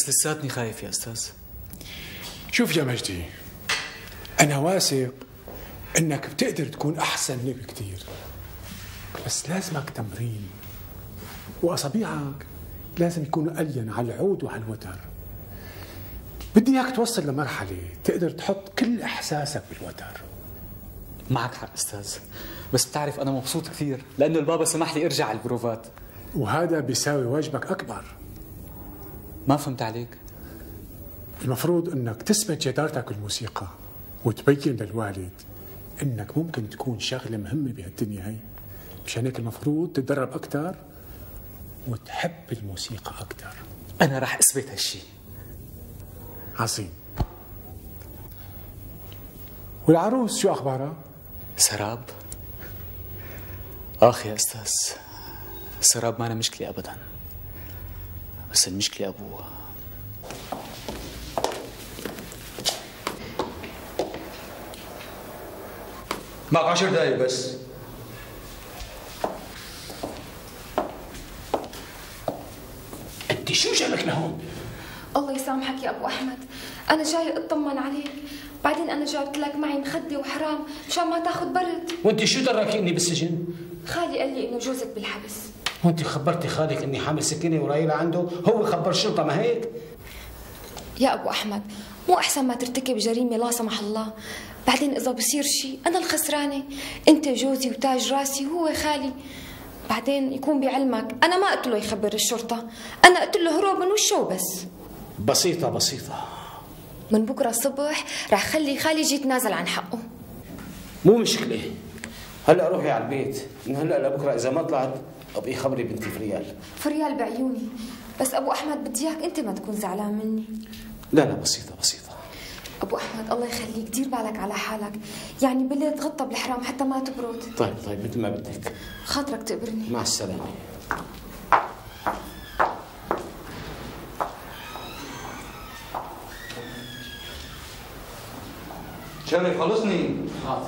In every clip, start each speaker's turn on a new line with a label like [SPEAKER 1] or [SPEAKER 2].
[SPEAKER 1] بس لساتني خايف يا أستاذ.
[SPEAKER 2] شوف يا مجدي، أنا واثق إنك بتقدر تكون أحسن مني بكتير، بس لازمك تمرين، وأصابيعك لازم يكونوا ألين على العود وعلى الوتر. بدي إياك توصل لمرحلة تقدر تحط كل إحساسك بالوتر.
[SPEAKER 1] معك حق أستاذ، بس بتعرف أنا مبسوط كثير لأنه البابا سمح لي أرجع على البروفات،
[SPEAKER 2] وهذا بيساوي واجبك أكبر.
[SPEAKER 1] ما فهمت عليك؟
[SPEAKER 2] المفروض إنك تثبت جدارتك بالموسيقى وتبين للوالد إنك ممكن تكون شغلة مهمة بهالدنيا هي. مشان هيك المفروض تتدرب أكثر وتحب الموسيقى أكثر.
[SPEAKER 1] أنا رح أثبت هالشي.
[SPEAKER 2] عظيم. والعروس شو أخبارها؟
[SPEAKER 1] سراب؟ آخ يا أستاذ، سراب ما أنا مشكلة أبدا، بس المشكلة أبوها.
[SPEAKER 3] معك 10 دقايق بس. انت شو جابك لهون؟
[SPEAKER 4] الله يسامحك يا ابو احمد، انا جاي اطمن عليك، بعدين انا جابت لك معي مخده وحرام مشان ما تاخذ برد.
[SPEAKER 3] وانت شو دراكي اني بالسجن؟
[SPEAKER 4] خالي قال لي انه جوزك بالحبس.
[SPEAKER 3] وانت خبرتي خالك اني حامل سكينه ورايله عنده؟ هو خبر الشرطه ما هيك؟
[SPEAKER 4] يا ابو احمد، مو احسن ما ترتكب جريمه لا سمح الله، بعدين اذا بصير شيء انا الخسرانه، انت جوزي وتاج راسي وهو خالي، بعدين يكون بعلمك انا ما قلت له يخبر الشرطه، انا قلت له هروب من وشه وبس.
[SPEAKER 3] بسيطه بسيطه.
[SPEAKER 4] من بكره الصبح رح خلي خالي يجي يتنازل عن حقه.
[SPEAKER 3] مو مشكله، هلا روحي على البيت، من هلا لبكره اذا ما طلعت ابقي خبري بنتي فريال.
[SPEAKER 4] فريال بعيوني، بس ابو احمد بدي اياك انت ما تكون زعلان مني.
[SPEAKER 3] لا لا بسيطه بسيطه.
[SPEAKER 4] ابو احمد الله يخليك دير بالك على حالك، يعني بالليل تغطى بالحرام حتى ما تبرد.
[SPEAKER 3] طيب مثل ما بدك.
[SPEAKER 4] خاطرك تقبرني.
[SPEAKER 3] مع السلامه.
[SPEAKER 1] شرف خلصني.
[SPEAKER 3] حاضر.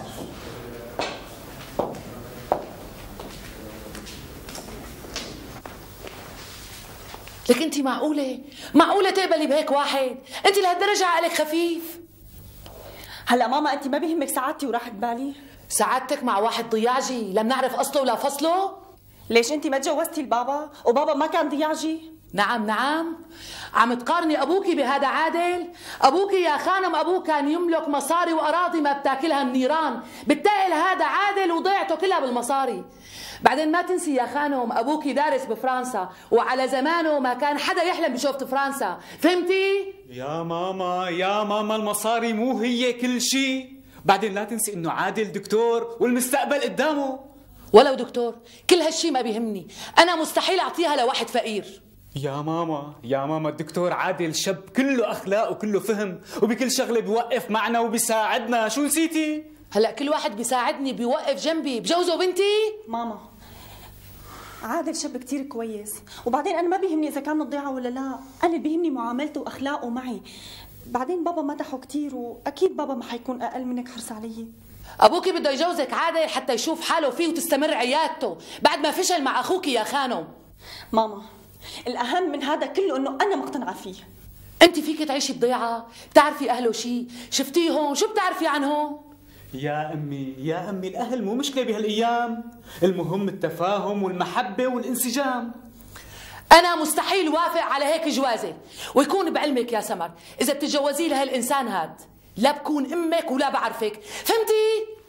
[SPEAKER 5] لك انت معقولة تقبلي بهيك واحد؟ انت لهالدرجة عقلك خفيف؟
[SPEAKER 6] هلا ماما انت ما بيهمك سعادتي وراحة بالي؟
[SPEAKER 5] سعادتك مع واحد ضياجي لم نعرف اصله ولا فصله؟
[SPEAKER 6] ليش انت ما تجوزتي البابا وبابا ما كان ضياجي؟
[SPEAKER 5] نعم، عم تقارني ابوكي بهذا عادل؟ ابوكي يا خانم ابوه كان يملك مصاري واراضي ما بتاكلها النيران، بالتالي هذا عادل وضيعته كلها بالمصاري. بعدين ما تنسي يا خانم ابوكي دارس بفرنسا، وعلى زمانه ما كان حدا يحلم بشوفة فرنسا، فهمتي؟
[SPEAKER 1] يا ماما المصاري مو هي كل شيء، بعدين لا تنسي انه عادل دكتور والمستقبل قدامه.
[SPEAKER 5] ولو دكتور كل هالشي ما بيهمني، انا مستحيل اعطيها لواحد فقير.
[SPEAKER 1] يا ماما الدكتور عادل شاب كله اخلاق وكله فهم، وبكل شغله بيوقف معنا وبيساعدنا، شو نسيتي؟
[SPEAKER 5] هلا كل واحد بيساعدني بيوقف جنبي، بجوزه بنتي؟
[SPEAKER 6] ماما عادل شاب كتير كويس، وبعدين انا ما بيهمني اذا كان مضيعه ولا لا، انا اللي بيهمني معاملته واخلاقه معي. بعدين بابا مدحه كتير، واكيد بابا ما حيكون اقل منك حرص علي.
[SPEAKER 5] ابوكي بده يجوزك عادل حتى يشوف حاله فيه وتستمر عيادته بعد ما فشل مع اخوك يا خانم.
[SPEAKER 6] ماما الاهم من هذا كله انه انا مقتنعه فيه.
[SPEAKER 5] انت فيك تعيشي بضيعه؟ بتعرفي اهله شيء؟ شفتيهم؟ شو بتعرفي عنهم؟
[SPEAKER 1] يا امي الاهل مو مشكله بهالايام، المهم التفاهم والمحبه والانسجام.
[SPEAKER 5] انا مستحيل وافق على هيك جوازه، ويكون بعلمك يا سمر اذا بتتجوزي لهالانسان هاد لا بكون امك ولا بعرفك، فهمتي؟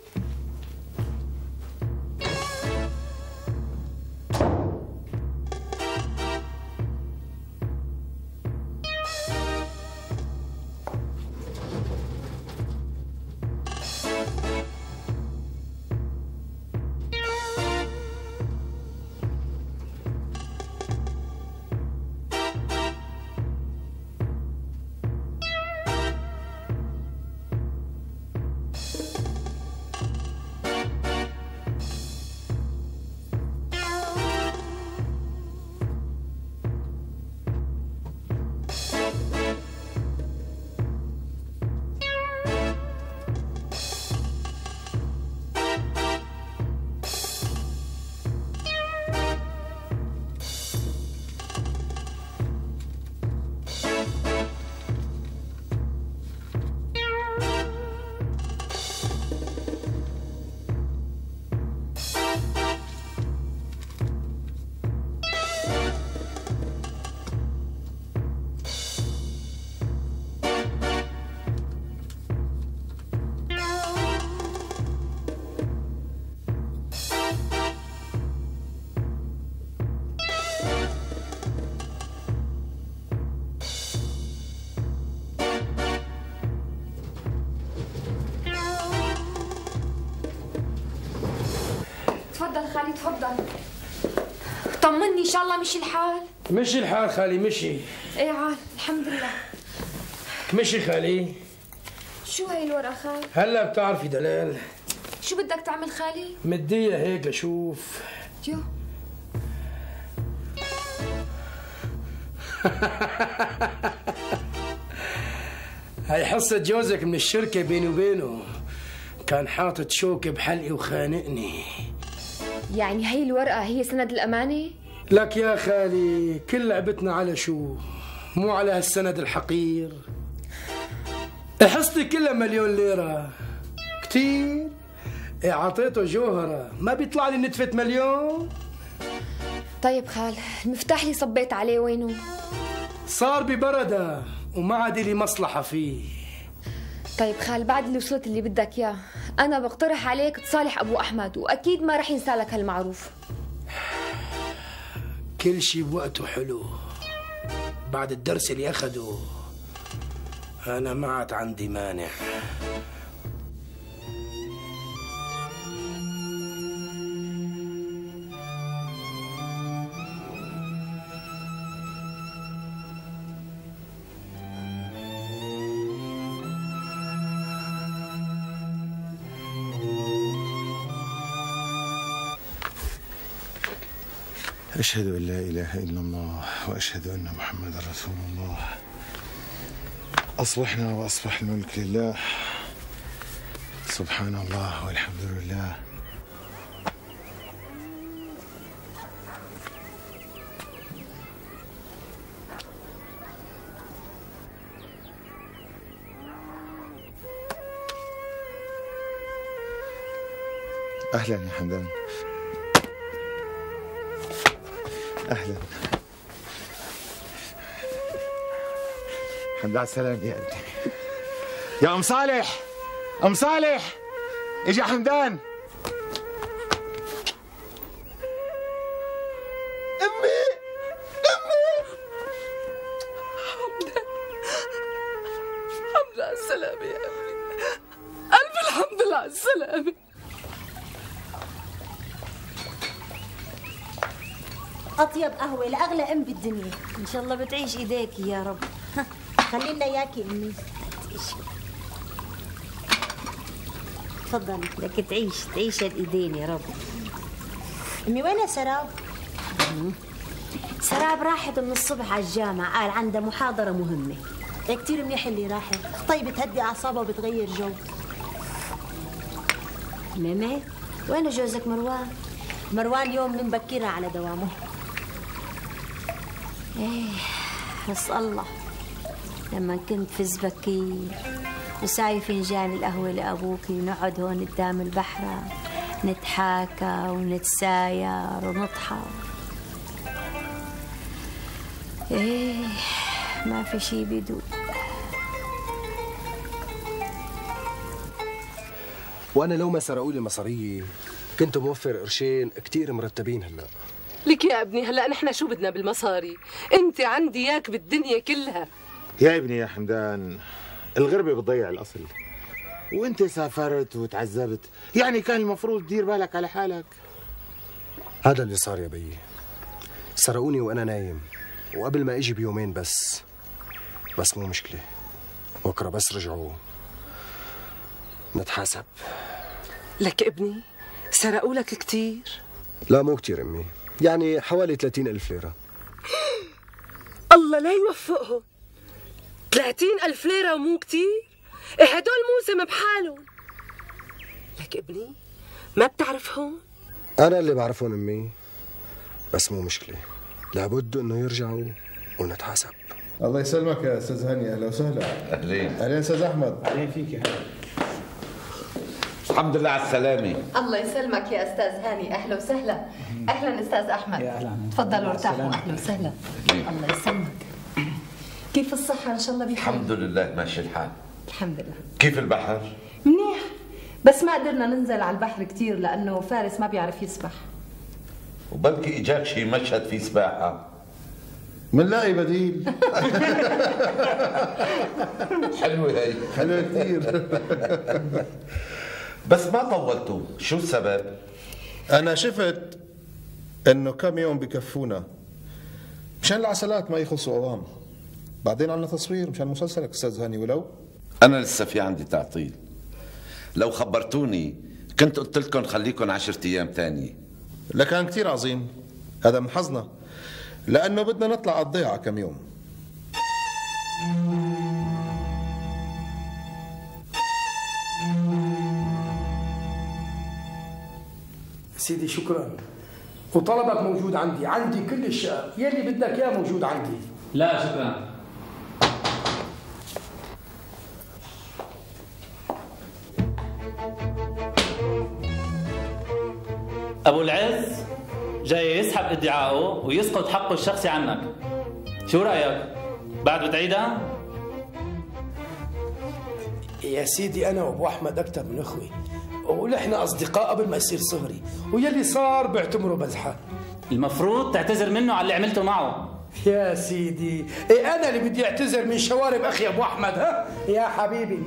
[SPEAKER 4] خالي تفضل. طمني ان شاء الله مشي الحال.
[SPEAKER 3] مشي الحال خالي مشي.
[SPEAKER 4] ايه عال الحمد لله.
[SPEAKER 3] مشي خالي.
[SPEAKER 4] شو هاي الورقة خال؟
[SPEAKER 3] هلا بتعرفي دلال.
[SPEAKER 4] شو بدك تعمل خالي؟
[SPEAKER 3] مدية هيك لشوف.
[SPEAKER 4] يو
[SPEAKER 3] هاي حصة جوزك من الشركة بيني وبينه، كان حاطط شوكة بحلقي وخانقني.
[SPEAKER 4] يعني هي الورقة هي سند الأمانة؟
[SPEAKER 3] لك يا خالي كل لعبتنا على شو؟ مو على هالسند الحقير. حصتي كلها 1,000,000 ليرة كتير. اعطيته جوهرة ما بيطلع لي نتفة 1,000,000.
[SPEAKER 4] طيب خال المفتاح اللي صبيت عليه وينه؟
[SPEAKER 3] صار ببردة وما عاد لي مصلحة فيه.
[SPEAKER 4] طيب خال بعد اللي وصلت اللي بدك اياه، انا بقترح عليك تصالح ابو احمد واكيد ما رح ينسالك هالمعروف.
[SPEAKER 3] كل شي بوقته حلو. بعد الدرس اللي اخده انا ما عاد عندي مانع.
[SPEAKER 7] أشهد أن لا إله إلا الله وأشهد أن محمدا رسول الله. أصبحنا وأصبح الملك لله. سبحان الله والحمد لله. أهلا يا حمدان. أهلا. الحمد لله على السلامة يا ابني. يا أم صالح، أم صالح، إجا حمدان. أمي، أمي.
[SPEAKER 5] حمدان، الحمد لله على السلامة يا ابني. ألف الحمد لله على السلامة.
[SPEAKER 8] أطيب قهوة لأغلى أم بالدنيا. إن شاء الله بتعيش إيديكي يا رب. خلي لنا إياكي أمي. تفضلي بدك تعيش الإيدين يا رب. أمي وين سراب؟ سراب راحت من الصبح على الجامعة، قال عندها محاضرة مهمة. كتير منيح اللي راحت. طيب بتهدي أعصابها وبتغير جو. ماما وين جوزك مروان؟ مروان يوم من بكيرة على دوامه. ايه بس الله لما كنت فز بكير وساوي فنجان القهوة لأبوكي ونقعد هون قدام البحرة نتحاكى ونتساير ونضحك. ايه ما في شي بيدوق.
[SPEAKER 9] وانا لو ما سرقوا لي مصاريي كنت موفر قرشين كتير مرتبين هلا.
[SPEAKER 5] لك يا ابني هلا نحن شو بدنا بالمصاري؟ انت عندي اياك بالدنيا كلها.
[SPEAKER 7] يا ابني يا حمدان، الغربة بتضيع الأصل، وانت سافرت وتعذبت، يعني كان المفروض تدير بالك على حالك.
[SPEAKER 9] هذا اللي صار يا بيي. سرقوني وانا نايم وقبل ما اجي بيومين بس مو مشكلة، بكره بس رجعوا نتحاسب.
[SPEAKER 5] لك ابني سرقوا لك كتير؟
[SPEAKER 9] لا مو كتير امي، يعني حوالي 30,000 ليرة.
[SPEAKER 5] الله لا يوفقهم. 30,000 ليرة ومو كتير؟ هدول موسم بحالهم. لك ابني ما بتعرفهم؟
[SPEAKER 9] أنا اللي بعرفهم أمي، بس مو مشكلة، لابد إنه يرجعوا ونتحاسب.
[SPEAKER 10] الله يسلمك يا أستاذ هاني. أهلا وسهلا.
[SPEAKER 11] أهلين.
[SPEAKER 10] أهلين أستاذ أحمد.
[SPEAKER 2] أهلين فيك يا هلا.
[SPEAKER 11] الحمد لله على السلامة.
[SPEAKER 5] الله يسلمك يا أستاذ هاني. أهلا وسهلا. أهلا أستاذ أحمد.
[SPEAKER 2] يا أهلا.
[SPEAKER 5] تفضلوا ارتاحوا. أهلا وسهلا. الله يسلمك. كيف الصحة إن شاء الله بخير؟
[SPEAKER 11] الحمد لله ماشي الحال.
[SPEAKER 5] الحمد لله.
[SPEAKER 11] كيف البحر؟
[SPEAKER 5] منيح، بس ما قدرنا ننزل على البحر كتير لأنه فارس ما بيعرف يسبح.
[SPEAKER 11] وبلكي إجاك شي مشهد فيه سباحة.
[SPEAKER 10] منلاقي بديل.
[SPEAKER 11] حلوة هي.
[SPEAKER 10] حلوة كثير.
[SPEAKER 11] بس ما طولتوا، شو السبب؟
[SPEAKER 10] أنا شفت إنه كم يوم بكفونا مشان العسلات ما يخلصوا أوام. بعدين عنا تصوير مشان مسلسلك أستاذ هاني. ولو
[SPEAKER 11] أنا لسه في عندي تعطيل، لو خبرتوني كنت قلت لكم خليكم 10 أيام تانية.
[SPEAKER 10] لكان كتير عظيم، هذا من حظنا لأنه بدنا نطلع على الضيعة كم يوم.
[SPEAKER 3] سيدي شكرا، وطلبك موجود عندي كل الشقق يلي بدك اياه موجود عندي.
[SPEAKER 1] لا شكرا. ابو العز جاي يسحب ادعائه ويسقط حقه الشخصي عنك، شو رايك؟ بعد بتعيدها؟
[SPEAKER 3] يا سيدي انا وابو احمد اكثر من اخوي، ونحن اصدقاء قبل ما يصير صغري، ويلي صار بعتبره مزحه.
[SPEAKER 1] المفروض تعتذر منه على اللي عملته معه.
[SPEAKER 3] يا سيدي إيه انا اللي بدي اعتذر من شوارب اخي ابو احمد؟ ها يا حبيبي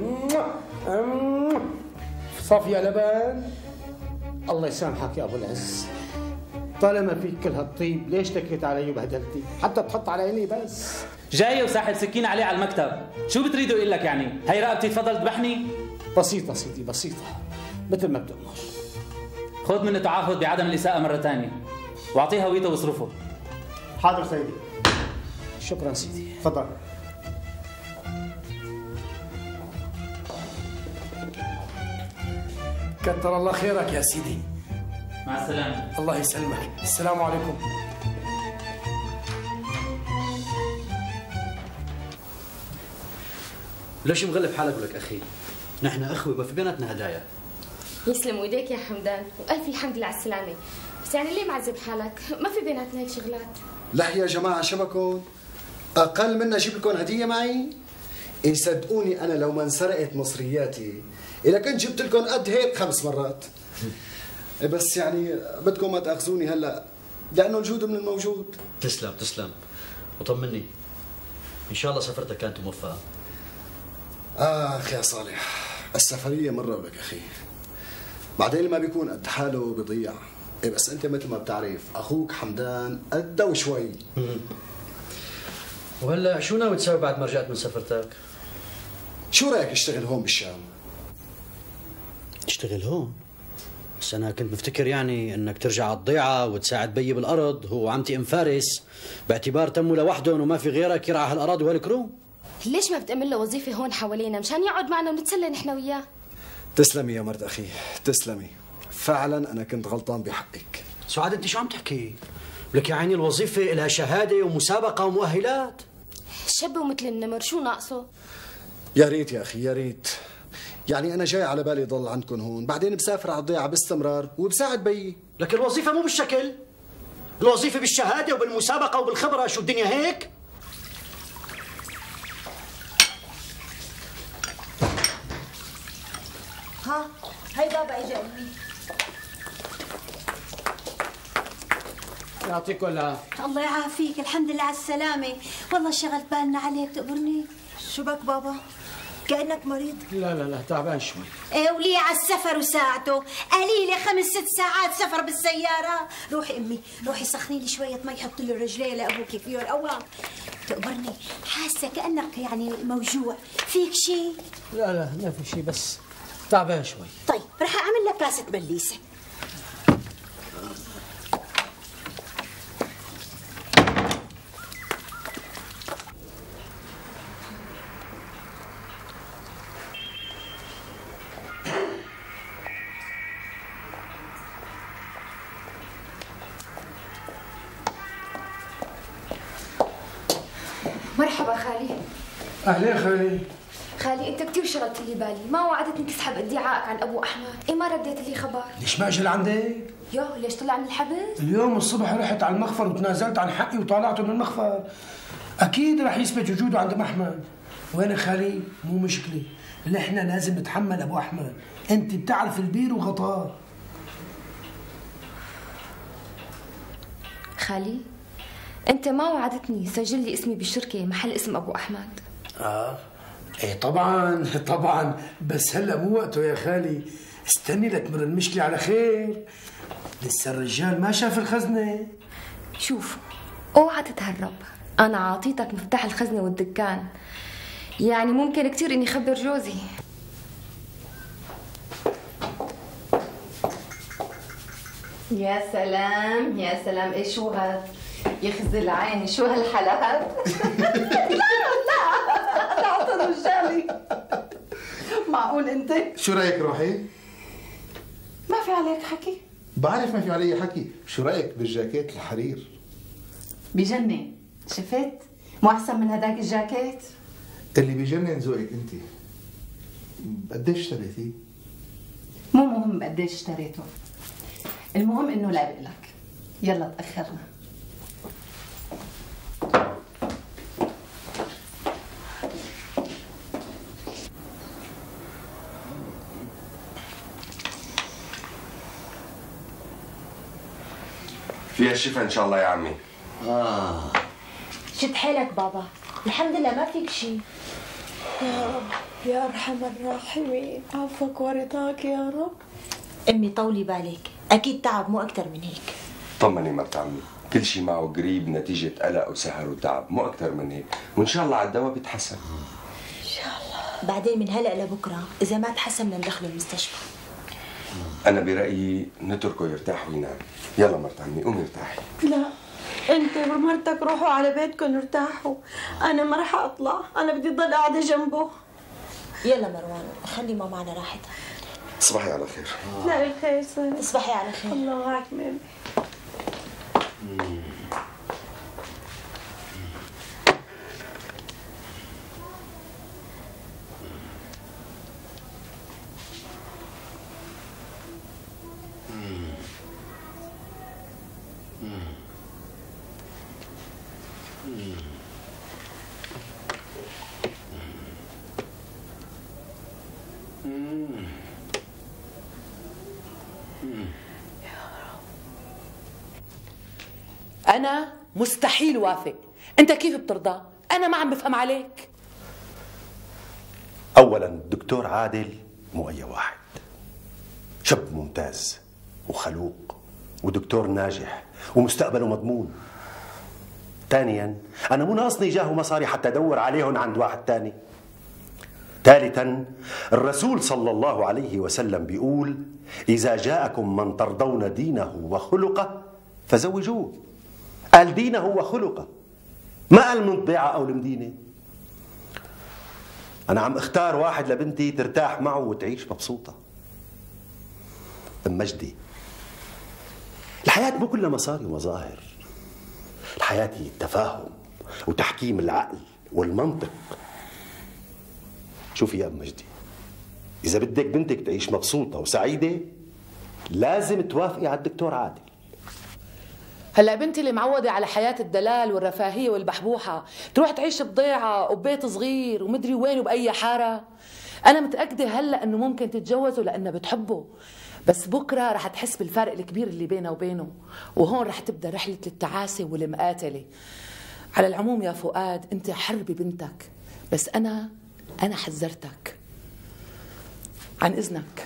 [SPEAKER 3] صافيه لبن.
[SPEAKER 12] الله يسامحك يا ابو العز، طالما فيك كل هالطيب ليش تكيت علي وبهدلتي؟ حتى تحط على عيني بس.
[SPEAKER 1] جاي وساحب سكين عليه على المكتب، شو بتريدوا اقول لك يعني؟ هي رقبتي تفضل تذبحني؟
[SPEAKER 12] بسيطة سيدي بسيطة، مثل ما بتأمر.
[SPEAKER 1] خذ منه تعهد بعدم الإساءة مرة ثانية، واعطيه هويته واصرفه.
[SPEAKER 12] حاضر سيدي. شكرا سيدي، تفضل.
[SPEAKER 3] كتر الله خيرك يا سيدي.
[SPEAKER 1] مع السلامة.
[SPEAKER 3] الله يسلمك، السلام عليكم.
[SPEAKER 13] ليش مغلب حالك ولك اخي؟ نحن اخوه ما في بيناتنا هدايا.
[SPEAKER 4] يسلم ايديك يا حمدان، والف الحمد لله على السلامه. بس يعني ليه معذب حالك؟ ما في بيناتنا هيك شغلات.
[SPEAKER 9] لا يا جماعه شبكون اقل منا اجيب لكم هديه معي؟ إيه صدقوني انا لو ما انسرقت مصرياتي اذا كنت جبت لكم قد هيك 5 مرات. بس يعني بدكم ما تاخذوني هلا لانه الجود من الموجود.
[SPEAKER 13] تسلم تسلم، وطمني ان شاء الله سفرتك كانت موفقه.
[SPEAKER 9] اخ يا صالح، السفريه مره ولك اخي، بعدين اللي ما بيكون قد حاله بضيع. إيه بس انت مثل ما بتعرف اخوك حمدان قده وشوي.
[SPEAKER 13] وهلا شو ناوي تسوي بعد ما رجعت من سفرتك؟
[SPEAKER 9] شو رايك اشتغل هون بالشام؟
[SPEAKER 13] تشتغل هون؟ بس انا كنت مفتكر يعني انك ترجع على الضيعه وتساعد بيي بالارض هو وعمتي ام فارس، باعتبار تموا لوحدهم وما في غيرك يرعى هالاراضي وهالكروم.
[SPEAKER 4] ليش ما بتأمن له وظيفه هون حوالينا مشان يقعد معنا ونتسلى نحن وياه؟
[SPEAKER 9] تسلمي يا مرت اخي، تسلمي. فعلا انا كنت غلطان بحقك.
[SPEAKER 13] سعاد انت شو عم تحكي؟ لك يا عيني الوظيفه لها شهاده ومسابقه ومؤهلات.
[SPEAKER 4] شب ومثل النمر، شو ناقصه؟
[SPEAKER 9] يا ريت يا اخي يا ريت. يعني انا جاي على بالي ضل عندكم هون، بعدين بسافر على الضيعه باستمرار وبساعد بيي.
[SPEAKER 13] لك الوظيفه مو بالشكل، الوظيفه بالشهاده وبالمسابقه وبالخبره. شو الدنيا هيك؟
[SPEAKER 8] ها هي بابا اجى امي.
[SPEAKER 12] يعطيك ولا
[SPEAKER 8] الله يعافيك، الحمد لله على السلامة. والله شغلت بالنا عليك، تقبرني. شو بك بابا؟ كأنك مريض.
[SPEAKER 12] لا تعبان شوي.
[SPEAKER 8] ايه وليه على السفر وساعته؟ قليلة 5-6 ساعات سفر بالسيارة. روحي امي، روحي سخني لي شوية مي حطي له الرجلين لابوك فيه الاول. تقبرني، حاسة كأنك يعني موجوع، فيك شيء؟
[SPEAKER 12] لا ما في شيء، بس تعبان شوي.
[SPEAKER 8] طيب رح اعمل لك كاسة مليسة.
[SPEAKER 4] مرحبا خالي.
[SPEAKER 3] اهلين خالي.
[SPEAKER 4] خالي انت كثير شغلت لي بالي، ما وعدتني تسحب ادعائك عن ابو احمد، ايه ما رديت لي خبر.
[SPEAKER 3] ليش ما اجى لعندك؟
[SPEAKER 4] يوه ليش طلع من الحبس؟
[SPEAKER 3] اليوم الصبح رحت على المخفر وتنازلت عن حقي وطالعته من المخفر. اكيد رح يثبت وجوده عند ام احمد. وين خالي؟ مو مشكله، نحن لازم نتحمل ابو احمد، انت بتعرف البير وغطاه.
[SPEAKER 4] خالي انت ما وعدتني سجل لي اسمي بالشركه محل اسم ابو احمد.
[SPEAKER 3] ايه طبعا طبعا، بس هلا مو وقته يا خالي، استني لتمر المشكلة على خير، لسه الرجال ما شاف الخزنة.
[SPEAKER 4] شوف، اوعى تتهرب، انا عاطيتك مفتاح الخزنة والدكان، يعني ممكن كتير اني اخبر جوزي.
[SPEAKER 5] يا سلام يا سلام، ايه شو هاد؟ يخزي العين، شو هالحلاوة؟ لا عطر رجالي، معقول انت؟
[SPEAKER 10] شو رايك روحي؟
[SPEAKER 5] ما في عليك حكي.
[SPEAKER 10] بعرف ما في علي حكي، شو رايك بالجاكيت الحرير؟
[SPEAKER 5] بجنن، شفت؟ مو احسن من هداك الجاكيت؟
[SPEAKER 10] اللي بجنن ذوقك انت. قديش اشتريتيه؟
[SPEAKER 5] مو مهم قديش اشتريته، المهم انه لابق لك. يلا تاخرنا.
[SPEAKER 14] فيها الشفا ان شاء الله يا عمي.
[SPEAKER 8] شد حيلك بابا، الحمد لله ما فيك شيء.
[SPEAKER 6] يا رب يا ارحم الراحمين، عفوك ورضاك يا رب.
[SPEAKER 8] امي طولي بالك، اكيد تعب مو اكثر من هيك.
[SPEAKER 14] طمني مرت عمي، كل شيء معه قريب نتيجة قلق وسهر وتعب، مو أكثر من هيك، وإن شاء الله على الدواء بيتحسن.
[SPEAKER 8] إن شاء الله. بعدين من هلأ لبكرة إذا ما تحسن بدنا ندخله المستشفى.
[SPEAKER 14] أنا برأيي نتركه يرتاح وينام. يلا مرت عمي قومي ارتاحي.
[SPEAKER 6] لا، أنت ومرتك روحوا على بيتكم ارتاحوا، أنا ما رح أطلع، أنا بدي ضل قاعدة جنبه.
[SPEAKER 8] يلا مروان، خلي ماما على راحتها.
[SPEAKER 14] تصبحي على خير.
[SPEAKER 6] لا الخير سنة.
[SPEAKER 8] تصبحي على خير.
[SPEAKER 6] الله معك مامي.
[SPEAKER 5] أنا مستحيل وافق. أنت كيف بترضى؟ أنا ما عم بفهم عليك.
[SPEAKER 15] أولا الدكتور عادل مو أي واحد، شاب ممتاز وخلوق ودكتور ناجح ومستقبله مضمون. ثانيا أنا مو ناقصني جاه مصاري حتى أدور عليهم عند واحد ثاني. ثالثا الرسول صلى الله عليه وسلم بيقول: إذا جاءكم من ترضون دينه وخلقه فزوجوه. قال دينه وخلقه، ما قال من ضيعة أو المدينة. أنا عم اختار واحد لبنتي ترتاح معه وتعيش مبسوطة. أم مجدي، الحياة مو كلها مصاري ومظاهر، الحياة هي التفاهم وتحكيم العقل والمنطق. شوفي يا أم مجدي، إذا بدك بنتك تعيش مبسوطة وسعيدة لازم توافقي على الدكتور عادل.
[SPEAKER 5] هلا بنتي اللي معودة على حياة الدلال والرفاهية والبحبوحة تروح تعيش بضيعة وببيت صغير ومدري وين وبأي حارة؟ أنا متأكدة هلا إنه ممكن تتجوزه لأنها بتحبه، بس بكرة رح تحس بالفرق الكبير اللي بينها وبينه، وهون رح تبدأ رحلة التعاسة والمقاتلة. على العموم يا فؤاد، أنت حر ببنتك، بس أنا حذرتك. عن إذنك.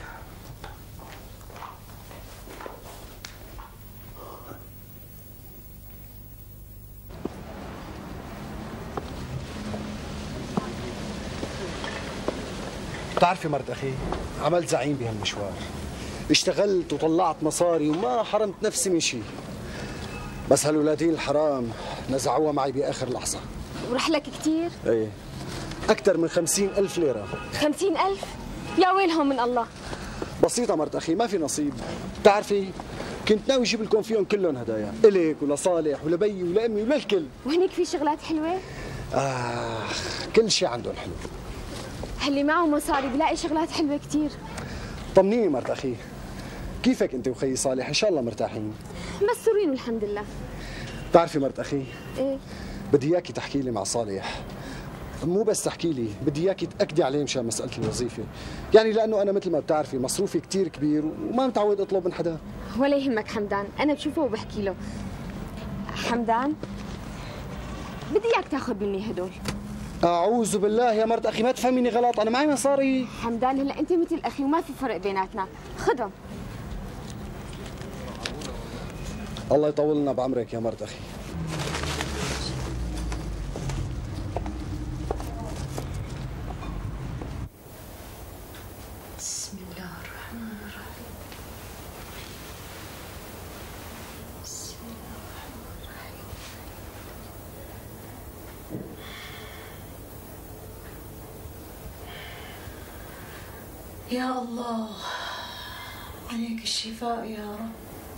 [SPEAKER 9] بتعرفي مرت أخي، عملت زعيم بهالمشوار، اشتغلت وطلعت مصاري وما حرمت نفسي من شيء، بس هالولادين الحرام نزعوها معي بآخر لحظة.
[SPEAKER 4] ورح لك كثير؟
[SPEAKER 9] ايه، أكثر من 50,000 ليرة.
[SPEAKER 4] 50,000؟ يا ويلهم من الله.
[SPEAKER 9] بسيطة مرت أخي، ما في نصيب. بتعرفي كنت ناوي أجيب لكم فيهم كلهم هدايا، إلك ولصالح ولبي ولأمي وللكل.
[SPEAKER 4] وهنيك في شغلات حلوة؟
[SPEAKER 9] كل شيء عندهم حلو.
[SPEAKER 4] اللي معه مصاري بلاقي شغلات حلوة كثير.
[SPEAKER 9] طمنيني مرت أخي، كيفك أنت وخي صالح؟ إن شاء الله مرتاحين؟
[SPEAKER 4] مستورين والحمد لله.
[SPEAKER 9] بتعرفي مرت أخي،
[SPEAKER 4] إيه؟
[SPEAKER 9] بدي إياكي تحكي لي مع صالح، مو بس تحكي لي، بدي إياكي تأكدي عليه مشان مسألة الوظيفة، يعني لأنه أنا مثل ما بتعرفي مصروفي كثير كبير وما متعود أطلب من حدا.
[SPEAKER 4] ولا يهمك حمدان، أنا بشوفه وبحكي له. حمدان، بدي إياك تاخذ مني هدول.
[SPEAKER 9] اعوذ بالله يا مرت اخي، ما تفهميني غلط، انا معي مصاري.
[SPEAKER 4] حمدان هلا انت مثل اخي وما في فرق بيناتنا، خدهم.
[SPEAKER 9] الله يطول لنا بعمرك يا مرت اخي.
[SPEAKER 8] بسم الله الرحمن الرحيم. بسم الله الرحمن الرحيم. يا الله عليك الشفاء يا رب.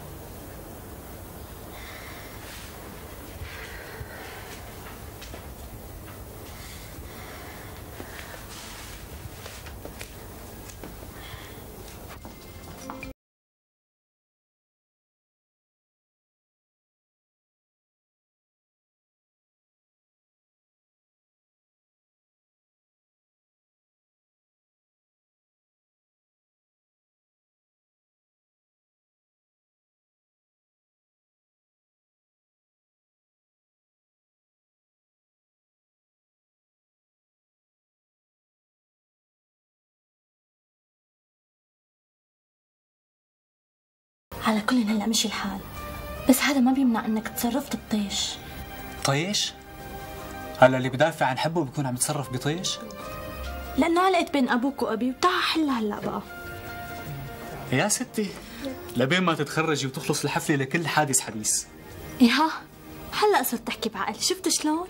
[SPEAKER 6] على كل هلا مشي الحال، بس هذا ما بيمنع انك تصرفت بطيش.
[SPEAKER 1] طيش؟ هلا اللي بدافع عن حبه بيكون عم يتصرف بطيش؟
[SPEAKER 6] لانه علقت بين ابوك وابي وتعا حلها هلا بقى.
[SPEAKER 1] يا ستي لبين ما تتخرجي وتخلص الحفله لكل حادث حديث.
[SPEAKER 6] ايها هلا صرت تحكي بعقل، شفت شلون؟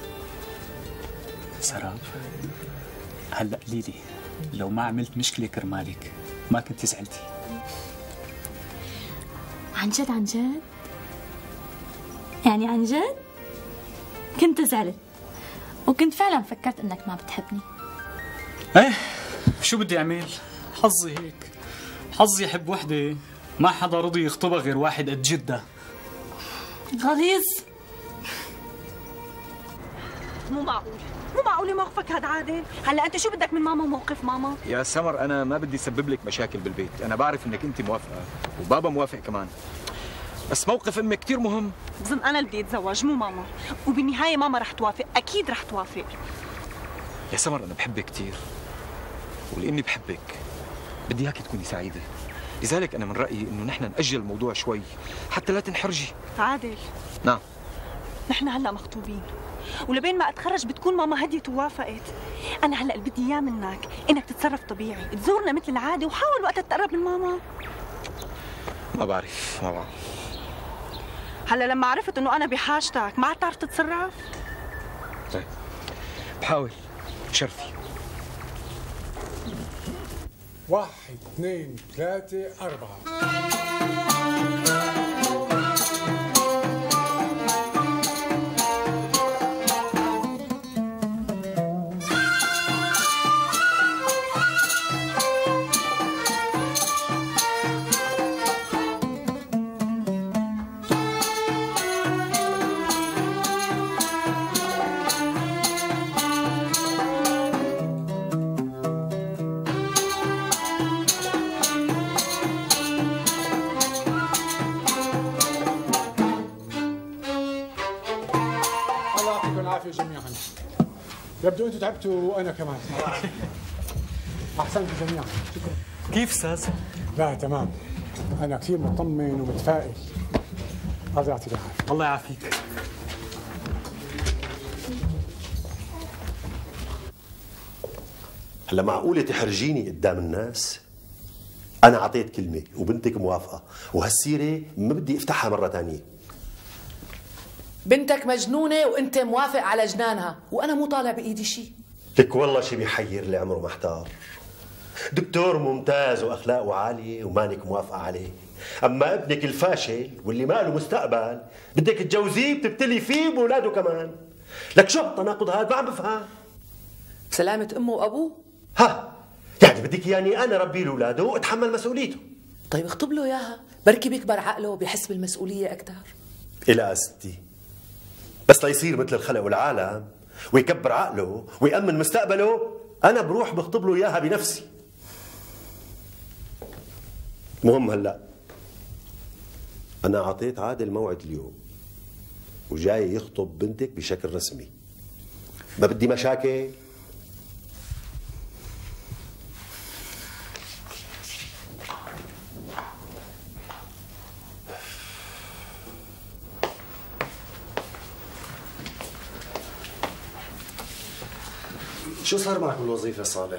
[SPEAKER 1] سراب هلا قليلي لو ما عملت مشكله كرمالك ما كنت زعلتي.
[SPEAKER 6] عن جد عن جد؟ يعني عن جد؟ كنت زعلت وكنت فعلا فكرت انك ما بتحبني.
[SPEAKER 1] ايه شو بدي اعمل؟ حظي هيك، حظي احب وحده ما حدا رضي يخطبها غير واحد قد جده.
[SPEAKER 6] غليظ. مو معقول موقفك هذا عادل. هلا انت شو بدك من ماما وموقف ماما؟
[SPEAKER 16] يا سمر انا ما بدي اسبب لك مشاكل بالبيت، انا بعرف انك انت موافقه وبابا موافق كمان، بس موقف امك كثير مهم.
[SPEAKER 6] بظن انا اللي بدي اتزوج مو ماما، وبالنهايه ماما رح توافق، اكيد رح توافق.
[SPEAKER 16] يا سمر انا بحبك كثير، ولاني بحبك بدي اياك تكوني سعيده، لذلك انا من رايي انه نحن ناجل الموضوع شوي حتى لا تنحرجي.
[SPEAKER 6] عادل.
[SPEAKER 16] نعم.
[SPEAKER 6] نحن هلا مخطوبين، ولبين ما اتخرج بتكون ماما هديت ووافقت. انا هلا اللي بدي اياه منك انك تتصرف طبيعي، تزورنا مثل العاده وحاول وقتها تقرب من ماما.
[SPEAKER 16] ما بعرف.
[SPEAKER 6] هلا لما عرفت انه انا بحاجتك ما عاد تعرف تتصرف؟
[SPEAKER 16] طيب بحاول. شرفي.
[SPEAKER 2] 1 2 3 4. جميعا. يبدو انتم تعبتوا وانا كمان. احسنتوا جميعا. شكرا.
[SPEAKER 1] كيف استاذ؟
[SPEAKER 2] لا تمام، انا كثير مطمن ومتفائل. الله يعطيك العافيه.
[SPEAKER 1] الله يعافيك.
[SPEAKER 15] هلا معقوله تحرجيني قدام الناس؟ انا اعطيت كلمه وبنتك موافقه، وهالسيره ما بدي افتحها مره ثانيه.
[SPEAKER 5] بنتك مجنونة وانت موافق على جنانها، وانا مو طالع بايدي شيء.
[SPEAKER 15] لك والله شي بيحير اللي عمره ما احتار. دكتور ممتاز واخلاقه عالية ومانك موافقة عليه، اما ابنك الفاشل واللي ما له مستقبل بدك تجوزيه بتبتلي فيه بولاده كمان. لك شو هالتناقض هذا؟ ما عم بفهم.
[SPEAKER 5] بسلامة امه وابوه؟
[SPEAKER 15] ها يعني بدك ياني انا ربي له اولاده واتحمل مسؤوليته.
[SPEAKER 5] طيب اخطب له اياها، بركي بيكبر عقله وبيحس بالمسؤولية اكثر.
[SPEAKER 15] الى ستي، بس ليصير مثل الخلق والعالم ويكبر عقله ويأمن مستقبله، أنا بروح بخطب له إياها بنفسي. مهم هلأ أنا أعطيت عادل موعد اليوم وجاي يخطب بنتك بشكل رسمي. ما بدي مشاكل.
[SPEAKER 9] شو صار معك بالوظيفة صالح؟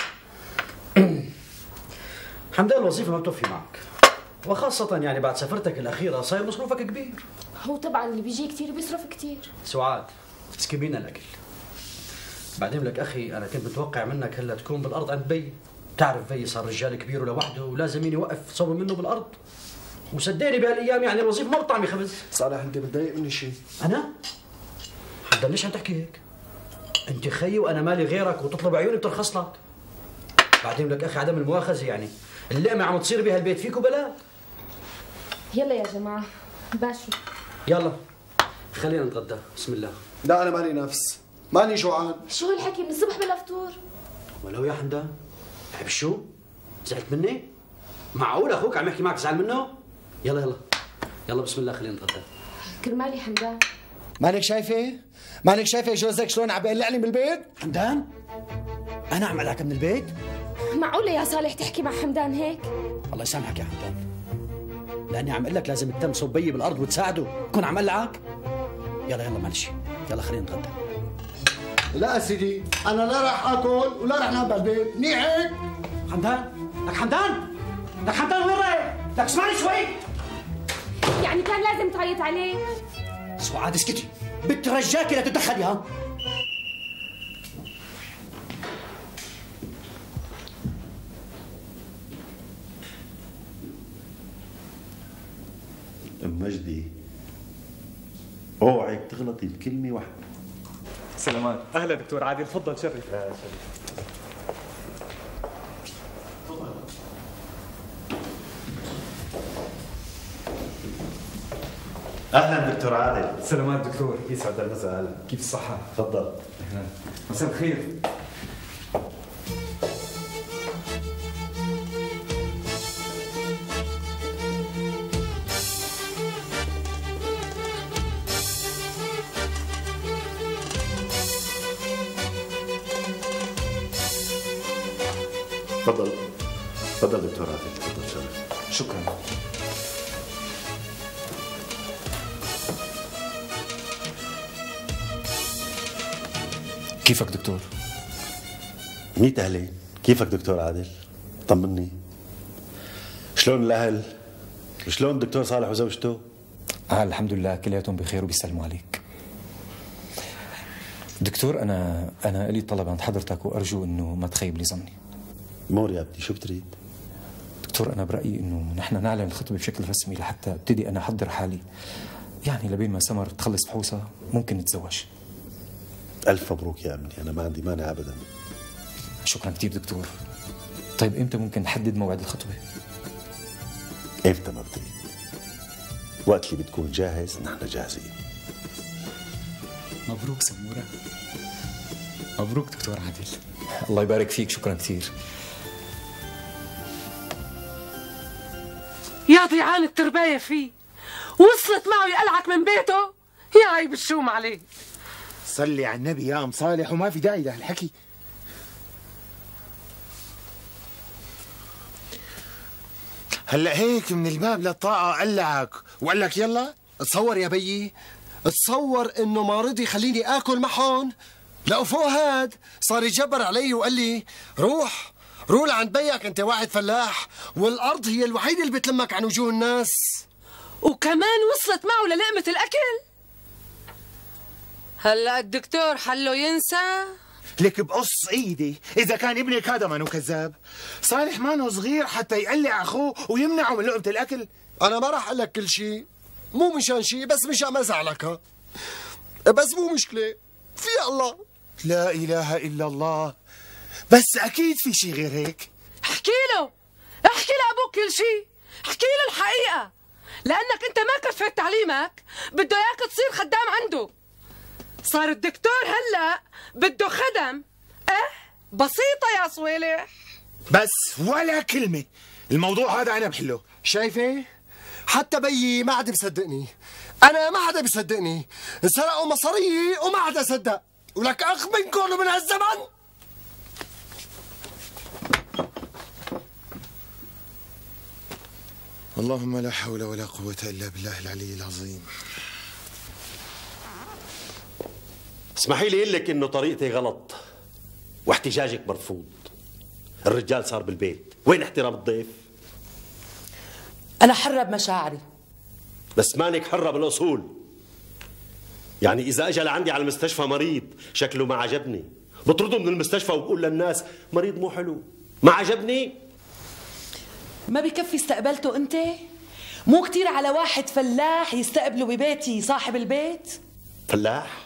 [SPEAKER 13] حمدان الوظيفة ما بتوفي معك، وخاصة يعني بعد سفرتك الأخيرة صاير مصروفك كبير.
[SPEAKER 4] هو طبعا اللي بيجي كثير بيصرف كثير.
[SPEAKER 13] سعاد اسكبينا الأكل. بعدين لك أخي أنا كنت متوقع منك هلا تكون بالأرض عند بي. تعرف بي صار رجال كبير ولوحده ولازم مين يوقف صوب منه بالأرض. وصدقني بهالأيام يعني الوظيفة ما بطعمي خبز.
[SPEAKER 9] صالح أنت متضايق مني شيء؟
[SPEAKER 13] أنا؟ حمدان ليش عم تحكي هيك؟ أنت خيي وأنا مالي غيرك وتطلب عيوني بترخص لك. بعدين لك أخي عدم المؤاخذة يعني اللقمة عم تصير بهالبيت فيكو بلا.
[SPEAKER 4] يلا يا جماعة باشوا.
[SPEAKER 13] يلا خلينا نتغدى بسم الله.
[SPEAKER 9] لا أنا مالي نفس، ماني جوعان.
[SPEAKER 4] شو هالحكي من الصبح بلا فطور؟
[SPEAKER 13] ولو يا حمدان بحب شو؟ زعلت مني؟ معقول أخوك عم يحكي معك زعل منه؟ يلا يلا يلا بسم الله خلينا نتغدى.
[SPEAKER 4] كرمالي حمدان.
[SPEAKER 9] مانك شايفة؟ مانك شايفة جوزك شلون عم بيقلعني من البيت؟
[SPEAKER 13] حمدان؟ أنا عم أقلعك من البيت؟
[SPEAKER 4] معقولة يا صالح تحكي مع حمدان هيك؟
[SPEAKER 13] الله يسامحك يا حمدان، لأني عم أقول لك لازم تتم صوب بي بالأرض وتساعده، كون عم أقلعك؟ يلا يلا معلش، يلا خلينا نتغدى.
[SPEAKER 9] لا سيدي، أنا لا راح آكل ولا راح نام بالبيت، منيح هيك؟
[SPEAKER 13] حمدان، لك حمدان، لك حمدان وين رايح؟ لك اسمعني شوي.
[SPEAKER 4] يعني كان لازم تعيط عليه؟
[SPEAKER 13] سعاد اسكتي، بترجاكي لا تتدخلي ها؟
[SPEAKER 15] ام مجدي اوعك تغلطي بكلمه واحده.
[SPEAKER 1] سلامات. اهلا دكتور عادل، تفضل شرف.
[SPEAKER 15] اهلا دكتور عادل.
[SPEAKER 16] سلامات دكتور. يسعد المساء. هلا كيف الصحة؟
[SPEAKER 15] تفضل.
[SPEAKER 16] مساء الخير.
[SPEAKER 15] تفضل تفضل دكتور عادل، تفضل شرف.
[SPEAKER 16] شكرا. كيفك دكتور؟
[SPEAKER 15] 100 أهلين. كيفك دكتور عادل؟ طمني. شلون الأهل؟ شلون الدكتور صالح وزوجته؟
[SPEAKER 16] الحمد لله كلياتهم بخير وبيسلموا عليك. دكتور أنا لي طلب عند حضرتك وأرجو إنه ما تخيب لي ظني.
[SPEAKER 15] مور يا ابني، شو بتريد؟
[SPEAKER 16] دكتور أنا برأيي إنه نحن نعلن الخطبة بشكل رسمي لحتى ابتدي أنا أحضر حالي، يعني لبين ما سمر تخلص بحوثها ممكن نتزوج.
[SPEAKER 15] ألف مبروك يا ابني، أنا ما عندي مانع أبدا.
[SPEAKER 16] شكرا كثير دكتور. طيب إمتى ممكن نحدد موعد الخطبة؟
[SPEAKER 15] إمتى ما بتريد، وقت اللي بتكون جاهز نحن جاهزين.
[SPEAKER 1] مبروك سمورة. مبروك دكتور عادل.
[SPEAKER 16] الله يبارك فيك، شكرا كثير.
[SPEAKER 5] يا ضيعان الترباية فيه، وصلت معه يقلعك من بيته؟ يا عيب الشوم عليه.
[SPEAKER 7] صلي على النبي يا ام صالح، وما في داعي لهالحكي. هلا هيك من الباب للطاقة قلعك وقال لك يلا؟
[SPEAKER 9] تصور يا بيي، تصور انه ما رضي يخليني اكل معهم. لا فوق هاد صار يجبر علي وقال لي روح لعند بيك، انت واحد فلاح والارض هي الوحيده اللي بتلمك عن وجوه الناس.
[SPEAKER 5] وكمان وصلت معه للقمة الاكل. هلا الدكتور حله ينسى؟
[SPEAKER 7] لك بقص ايدي اذا كان ابنك هذا مانو كذاب. صالح مانو صغير حتى يقلع اخوه ويمنعه من لقمه الاكل.
[SPEAKER 9] انا ما راح اقول لك كل شيء، مو مشان شيء، بس مشان ما ازعلك. بس مو مشكله، في الله.
[SPEAKER 7] لا اله الا الله. بس اكيد في شيء غير هيك.
[SPEAKER 5] احكي له ابوك كل شيء، احكي له الحقيقه، لانك انت ما كفيت تعليمك، بده اياك تصير خدام عنده. صار الدكتور هلا بده خدم. بسيطه يا صويلح.
[SPEAKER 7] بس ولا كلمه، الموضوع هذا انا بحله.
[SPEAKER 9] شايفه؟ حتى بيي ما عاد بصدقني، انا ما حدا بصدقني. سرقوا مصاريي وما حدا صدق، ولك اخ منكم ومن هالزمن؟
[SPEAKER 7] اللهم لا حول ولا قوة إلا بالله العلي العظيم.
[SPEAKER 15] اسمحي لي اقول لك انه طريقتي غلط واحتجاجك مرفوض. الرجال صار بالبيت، وين احترام الضيف؟
[SPEAKER 5] أنا حرة بمشاعري.
[SPEAKER 15] بس مانك حرة بالأصول. يعني إذا أجى لعندي على المستشفى مريض شكله ما عجبني، بطرده من المستشفى وبقول للناس مريض مو حلو، ما عجبني.
[SPEAKER 5] ما بكفي استقبلته أنت؟ مو كتير على واحد فلاح يستقبله ببيتي صاحب البيت؟
[SPEAKER 15] فلاح؟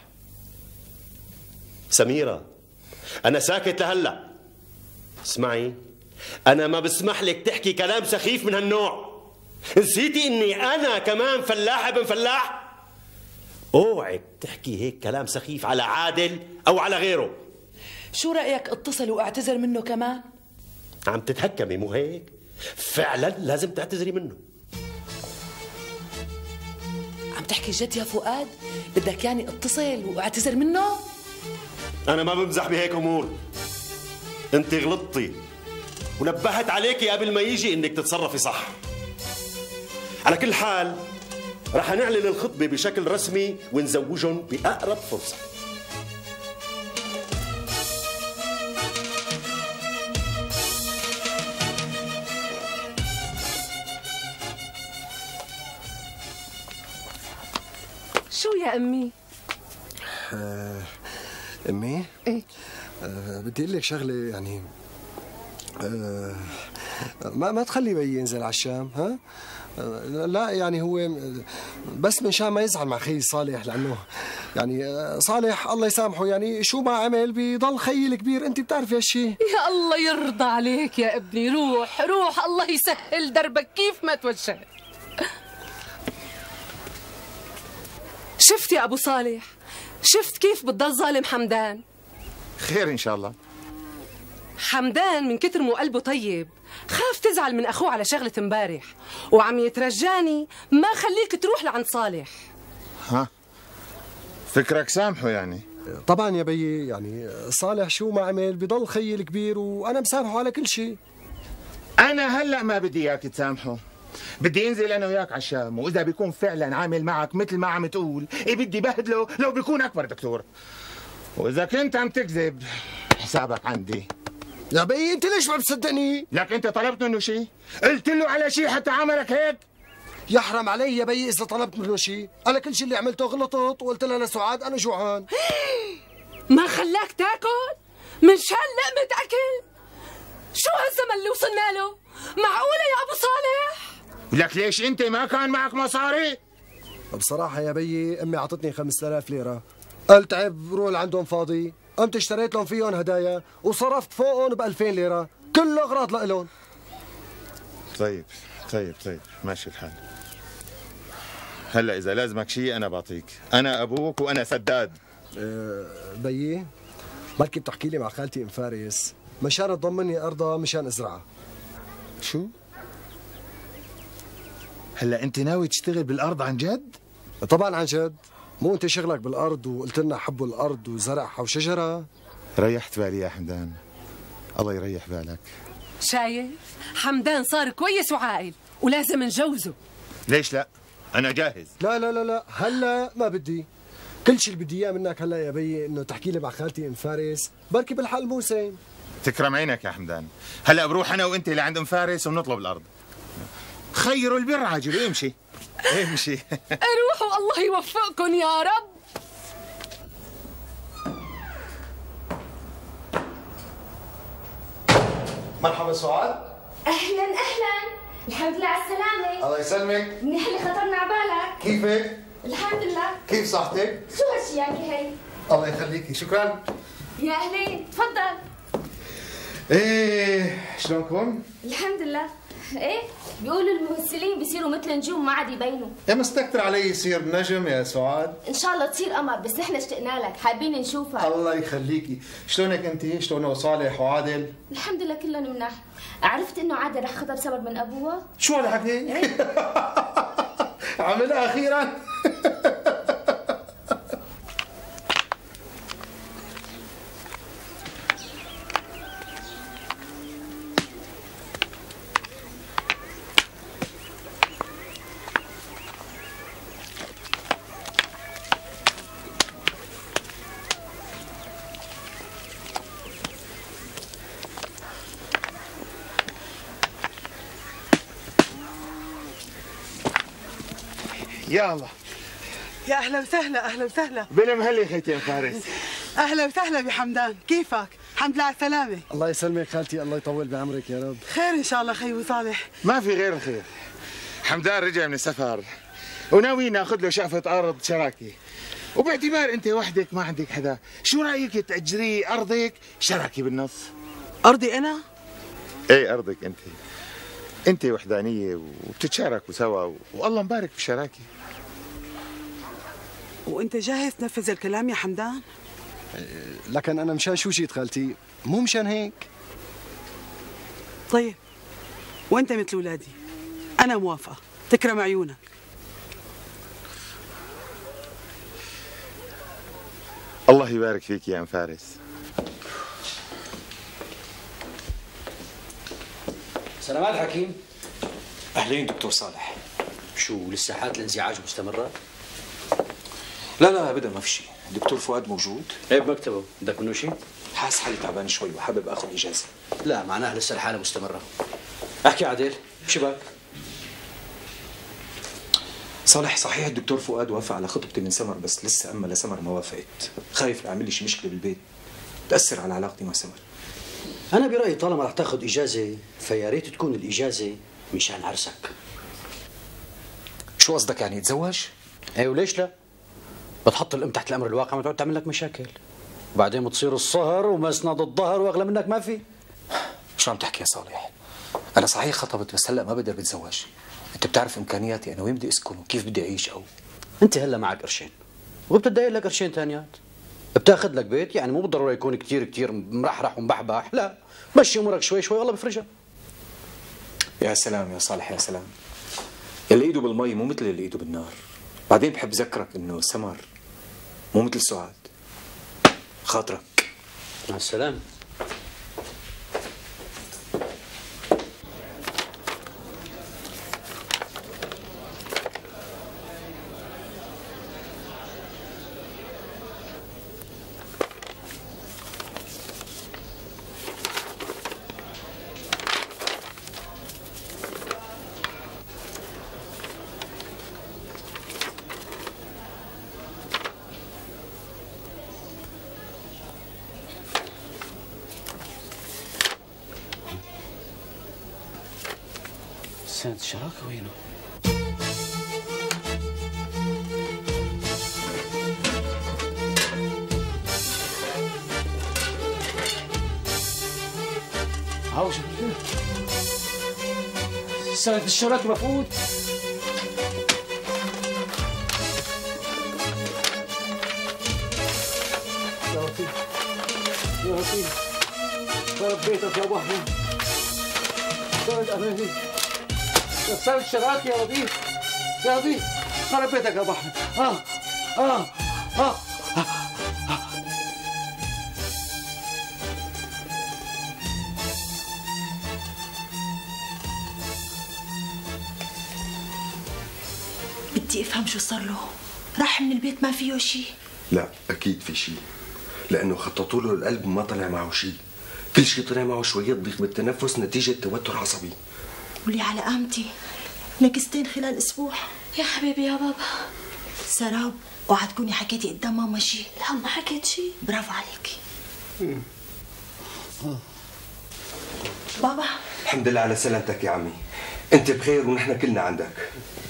[SPEAKER 15] سميرة، أنا ساكت لهلأ. اسمعي، أنا ما بسمح لك تحكي كلام سخيف من هالنوع. نسيتي إني أنا كمان فلاح ابن فلاح؟ اوعك تحكي هيك كلام سخيف على عادل أو على غيره.
[SPEAKER 5] شو رأيك اتصل واعتذر منه كمان؟
[SPEAKER 15] عم تتهكمي مو هيك؟ فعلا لازم تعتذري منه.
[SPEAKER 5] عم تحكي جد يا فؤاد؟ بدك يعني اتصل واعتذر منه؟
[SPEAKER 15] أنا ما بمزح بهيك أمور. أنت غلطتي ونبهت عليكي قبل ما يجي إنك تتصرفي صح. على كل حال رح نعلن الخطبة بشكل رسمي ونزوجهم بأقرب فرصة.
[SPEAKER 17] شو يا أمي؟
[SPEAKER 9] أمي؟
[SPEAKER 17] إيه؟
[SPEAKER 9] بدي أقول لك شغلة يعني ما تخلي بيي ينزل على الشام، ها؟ لا يعني هو بس من شان ما يزعل مع خيي صالح، لأنه يعني صالح الله يسامحه يعني شو ما عمل بيضل خيي الكبير، أنت بتعرفي هالشيء.
[SPEAKER 17] يا الله يرضى عليك يا ابني، روح روح الله يسهل دربك كيف ما توجهت. شفت يا أبو صالح؟ شفت كيف بتضل ظالم حمدان؟
[SPEAKER 7] خير إن شاء الله.
[SPEAKER 17] حمدان من كتر مو قلبه طيب خاف تزعل من أخوه على شغلة امبارح، وعم يترجاني ما خليك تروح لعند صالح.
[SPEAKER 7] ها؟ فكرك سامحه يعني؟
[SPEAKER 9] طبعا يا بيي، يعني صالح شو ما عمل بضل خيي الكبير وأنا مسامحه على كل شيء.
[SPEAKER 7] أنا هلأ ما بدي إياك تسامحه، بدي انزل انا وياك على الشام، واذا بيكون فعلا عامل معك مثل ما عم تقول بدي بهدله لو بيكون اكبر دكتور، واذا كنت عم تكذب حسابك عندي.
[SPEAKER 9] يا بيي انت ليش ما بتصدقني؟
[SPEAKER 7] لك انت طلبت منه شيء؟ قلت له على شيء حتى عملك هيك؟
[SPEAKER 9] يحرم علي يا بيي اذا طلبت منه شيء، انا كل شيء اللي عملته غلطت وقلت لها لسعاد انا جوعان.
[SPEAKER 17] ما خلاك تاكل؟ من شان لقمة اكل؟ شو هالزمن اللي وصلنا له؟ معقولة يا ابو صالح؟
[SPEAKER 7] لك ليش انت ما كان معك مصاري؟
[SPEAKER 9] بصراحة يا بيي امي اعطتني 5000 ليرة، قلت عيب روح لعندهم فاضي، قمت اشتريت لهم فيهم هدايا وصرفت فوقهم ب 2000 ليرة، كله اغراض لإلهم.
[SPEAKER 7] طيب ماشي الحال. هلا اذا لازمك شيء انا بعطيك، انا ابوك وانا سداد.
[SPEAKER 9] بيي بركي بتحكي لي مع خالتي ام فارس مشان تضمني ارضها مشان ازرعها.
[SPEAKER 7] شو؟ هلا انت ناوي تشتغل بالارض عن جد؟
[SPEAKER 9] طبعا عن جد، مو انت شغلك بالارض وقلت لنا حبوا الارض وزرعها وشجرها؟
[SPEAKER 7] ريحت بالي يا حمدان، الله يريح بالك.
[SPEAKER 17] شايف؟ حمدان صار كويس وعاقل ولازم نجوزه.
[SPEAKER 7] ليش لا؟ انا جاهز.
[SPEAKER 9] لا لا لا لا هلا ما بدي، كل شيء اللي بدي اياه منك هلا يا بيي انه تحكي لي مع خالتي ام فارس، بركي بالحال موسم.
[SPEAKER 7] تكرم عينك يا حمدان، هلا بروح انا وانت لعند ام فارس وبنطلب الارض. خيروا البر عاجل، امشي امشي.
[SPEAKER 17] روحوا الله يوفقكم يا رب.
[SPEAKER 9] مرحبا سعاد.
[SPEAKER 4] اهلا اهلا، الحمد لله على السلامة.
[SPEAKER 9] الله يسلمك.
[SPEAKER 4] منيح اللي خطرنا على بالك.
[SPEAKER 9] كيفك؟
[SPEAKER 4] الحمد لله.
[SPEAKER 9] كيف صحتك؟
[SPEAKER 4] شو هالشي يعني هي؟
[SPEAKER 9] الله يخليكي، شكرا.
[SPEAKER 4] يا اهلين، تفضل.
[SPEAKER 10] ايه شلونكم؟
[SPEAKER 4] الحمد لله. ايه بيقولوا الممثلين بيصيروا مثل نجوم ما عاد يبينوا.
[SPEAKER 10] يا مستكتر علي يصير نجم يا سعاد.
[SPEAKER 4] ان شاء الله تصير قمر، بس نحن اشتقنا لك، حابين نشوفك.
[SPEAKER 10] الله يخليكي، شلونك انت؟ شلونه وصالح وعادل؟
[SPEAKER 4] الحمد لله كلهم مناح. عرفت انه عادل رح خطب سبب من ابوها؟
[SPEAKER 10] شو هالحكي؟ عملها اخيرا.
[SPEAKER 7] يا الله.
[SPEAKER 18] يا اهلا وسهلا. اهلا وسهلا
[SPEAKER 7] بالمهلي خيتين فارس.
[SPEAKER 18] اهلا وسهلا بحمدان، كيفك؟ الحمد لله على السلامة.
[SPEAKER 9] الله يسلمك خالتي، الله يطول بعمرك يا رب.
[SPEAKER 18] خير ان شاء الله خي وصالح.
[SPEAKER 7] ما في غير الخير. حمدان رجع من السفر وناوي ناخذ له شقفة أرض شراكة، وباعتبار أنت وحدك ما عندك حدا، شو رأيك تأجري أرضك شراكة بالنص؟
[SPEAKER 18] أرضي أنا؟
[SPEAKER 7] إيه أرضك أنت. أنت وحدانية وبتتشاركوا سوا والله مبارك بالشراكة.
[SPEAKER 18] وأنت جاهز تنفذ الكلام يا حمدان؟
[SPEAKER 9] لكن أنا مشان شو جيت خالتي؟ مو مشان هيك.
[SPEAKER 18] طيب وأنت مثل أولادي، أنا موافقة، تكرم عيونك.
[SPEAKER 7] الله يبارك فيك يا أم فارس.
[SPEAKER 13] سلامات حكيم.
[SPEAKER 16] اهلين دكتور صالح.
[SPEAKER 13] شو لسه حالة الانزعاج مستمرة؟
[SPEAKER 16] لا ابدا ما في شيء. دكتور فؤاد موجود؟
[SPEAKER 13] ايه بمكتبه، بدك منه شيء؟
[SPEAKER 16] حاسس حالي تعبان شوي وحابب اخذ اجازه.
[SPEAKER 13] لا معناها لسه الحالة مستمرة. احكي عادل، شبك؟
[SPEAKER 16] صالح صحيح الدكتور فؤاد وافق على خطبتي من سمر، بس لسه اما لسمر ما وافقت. خايف اعمل لي شي مشكله بالبيت تاثر على علاقتي مع سمر.
[SPEAKER 13] انا برايي طالما رح تاخذ اجازه فيا ريت تكون الاجازه مشان عرسك.
[SPEAKER 16] شو قصدك يعني اتزوج؟
[SPEAKER 13] ايه وليش لا؟ بتحط الام تحت الامر الواقع ما تقعد تعمل لك مشاكل. وبعدين بتصير الصهر ومسند الظهر واغلى منك ما في.
[SPEAKER 16] شو عم تحكي يا صالح؟ انا صحيح خطبت بس هلا ما بقدر بتزوج. انت بتعرف امكانياتي انا، وين بدي اسكن وكيف بدي اعيش. او
[SPEAKER 13] انت هلا معك قرشين وبتداير لك قرشين ثانيات، بتاخذ لك بيت، يعني مو بالضروره يكون كثير مرحرح ومبحبح، لا مشي امورك شوي شوي والله بفرجها.
[SPEAKER 16] يا سلام يا صالح يا سلام. اللي ايده بالمي مو مثل اللي ايده بالنار. بعدين بحب اذكرك انه سمر مو مثل سعاد. خاطرك.
[SPEAKER 13] مع السلامه. سنة الشراكة وينه؟
[SPEAKER 3] عاوز سنة الشراكة مفقود. يا لطيف يا لطيف، خرب بيتك يا ابو احمد، سنة اماني، سنة الشراكة يا لطيف يا لطيف، خرب بيتك يا ابو احمد.
[SPEAKER 8] بدي افهم شو صار له. راح من البيت ما فيه شيء؟
[SPEAKER 14] لا اكيد في شيء، لانه خططوا له القلب ما طلع معه شيء. كل شيء طلع معه شويه ضيق بالتنفس نتيجه توتر عصبي.
[SPEAKER 8] ولي على قامتي نكستين خلال اسبوع. يا حبيبي يا بابا. سراب، اوعى تكوني حكيتي قدام ماما شيء. لا ما حكيت شيء. برافو عليكي. بابا
[SPEAKER 14] الحمد لله على سلامتك يا عمي، انت بخير ونحن كلنا عندك.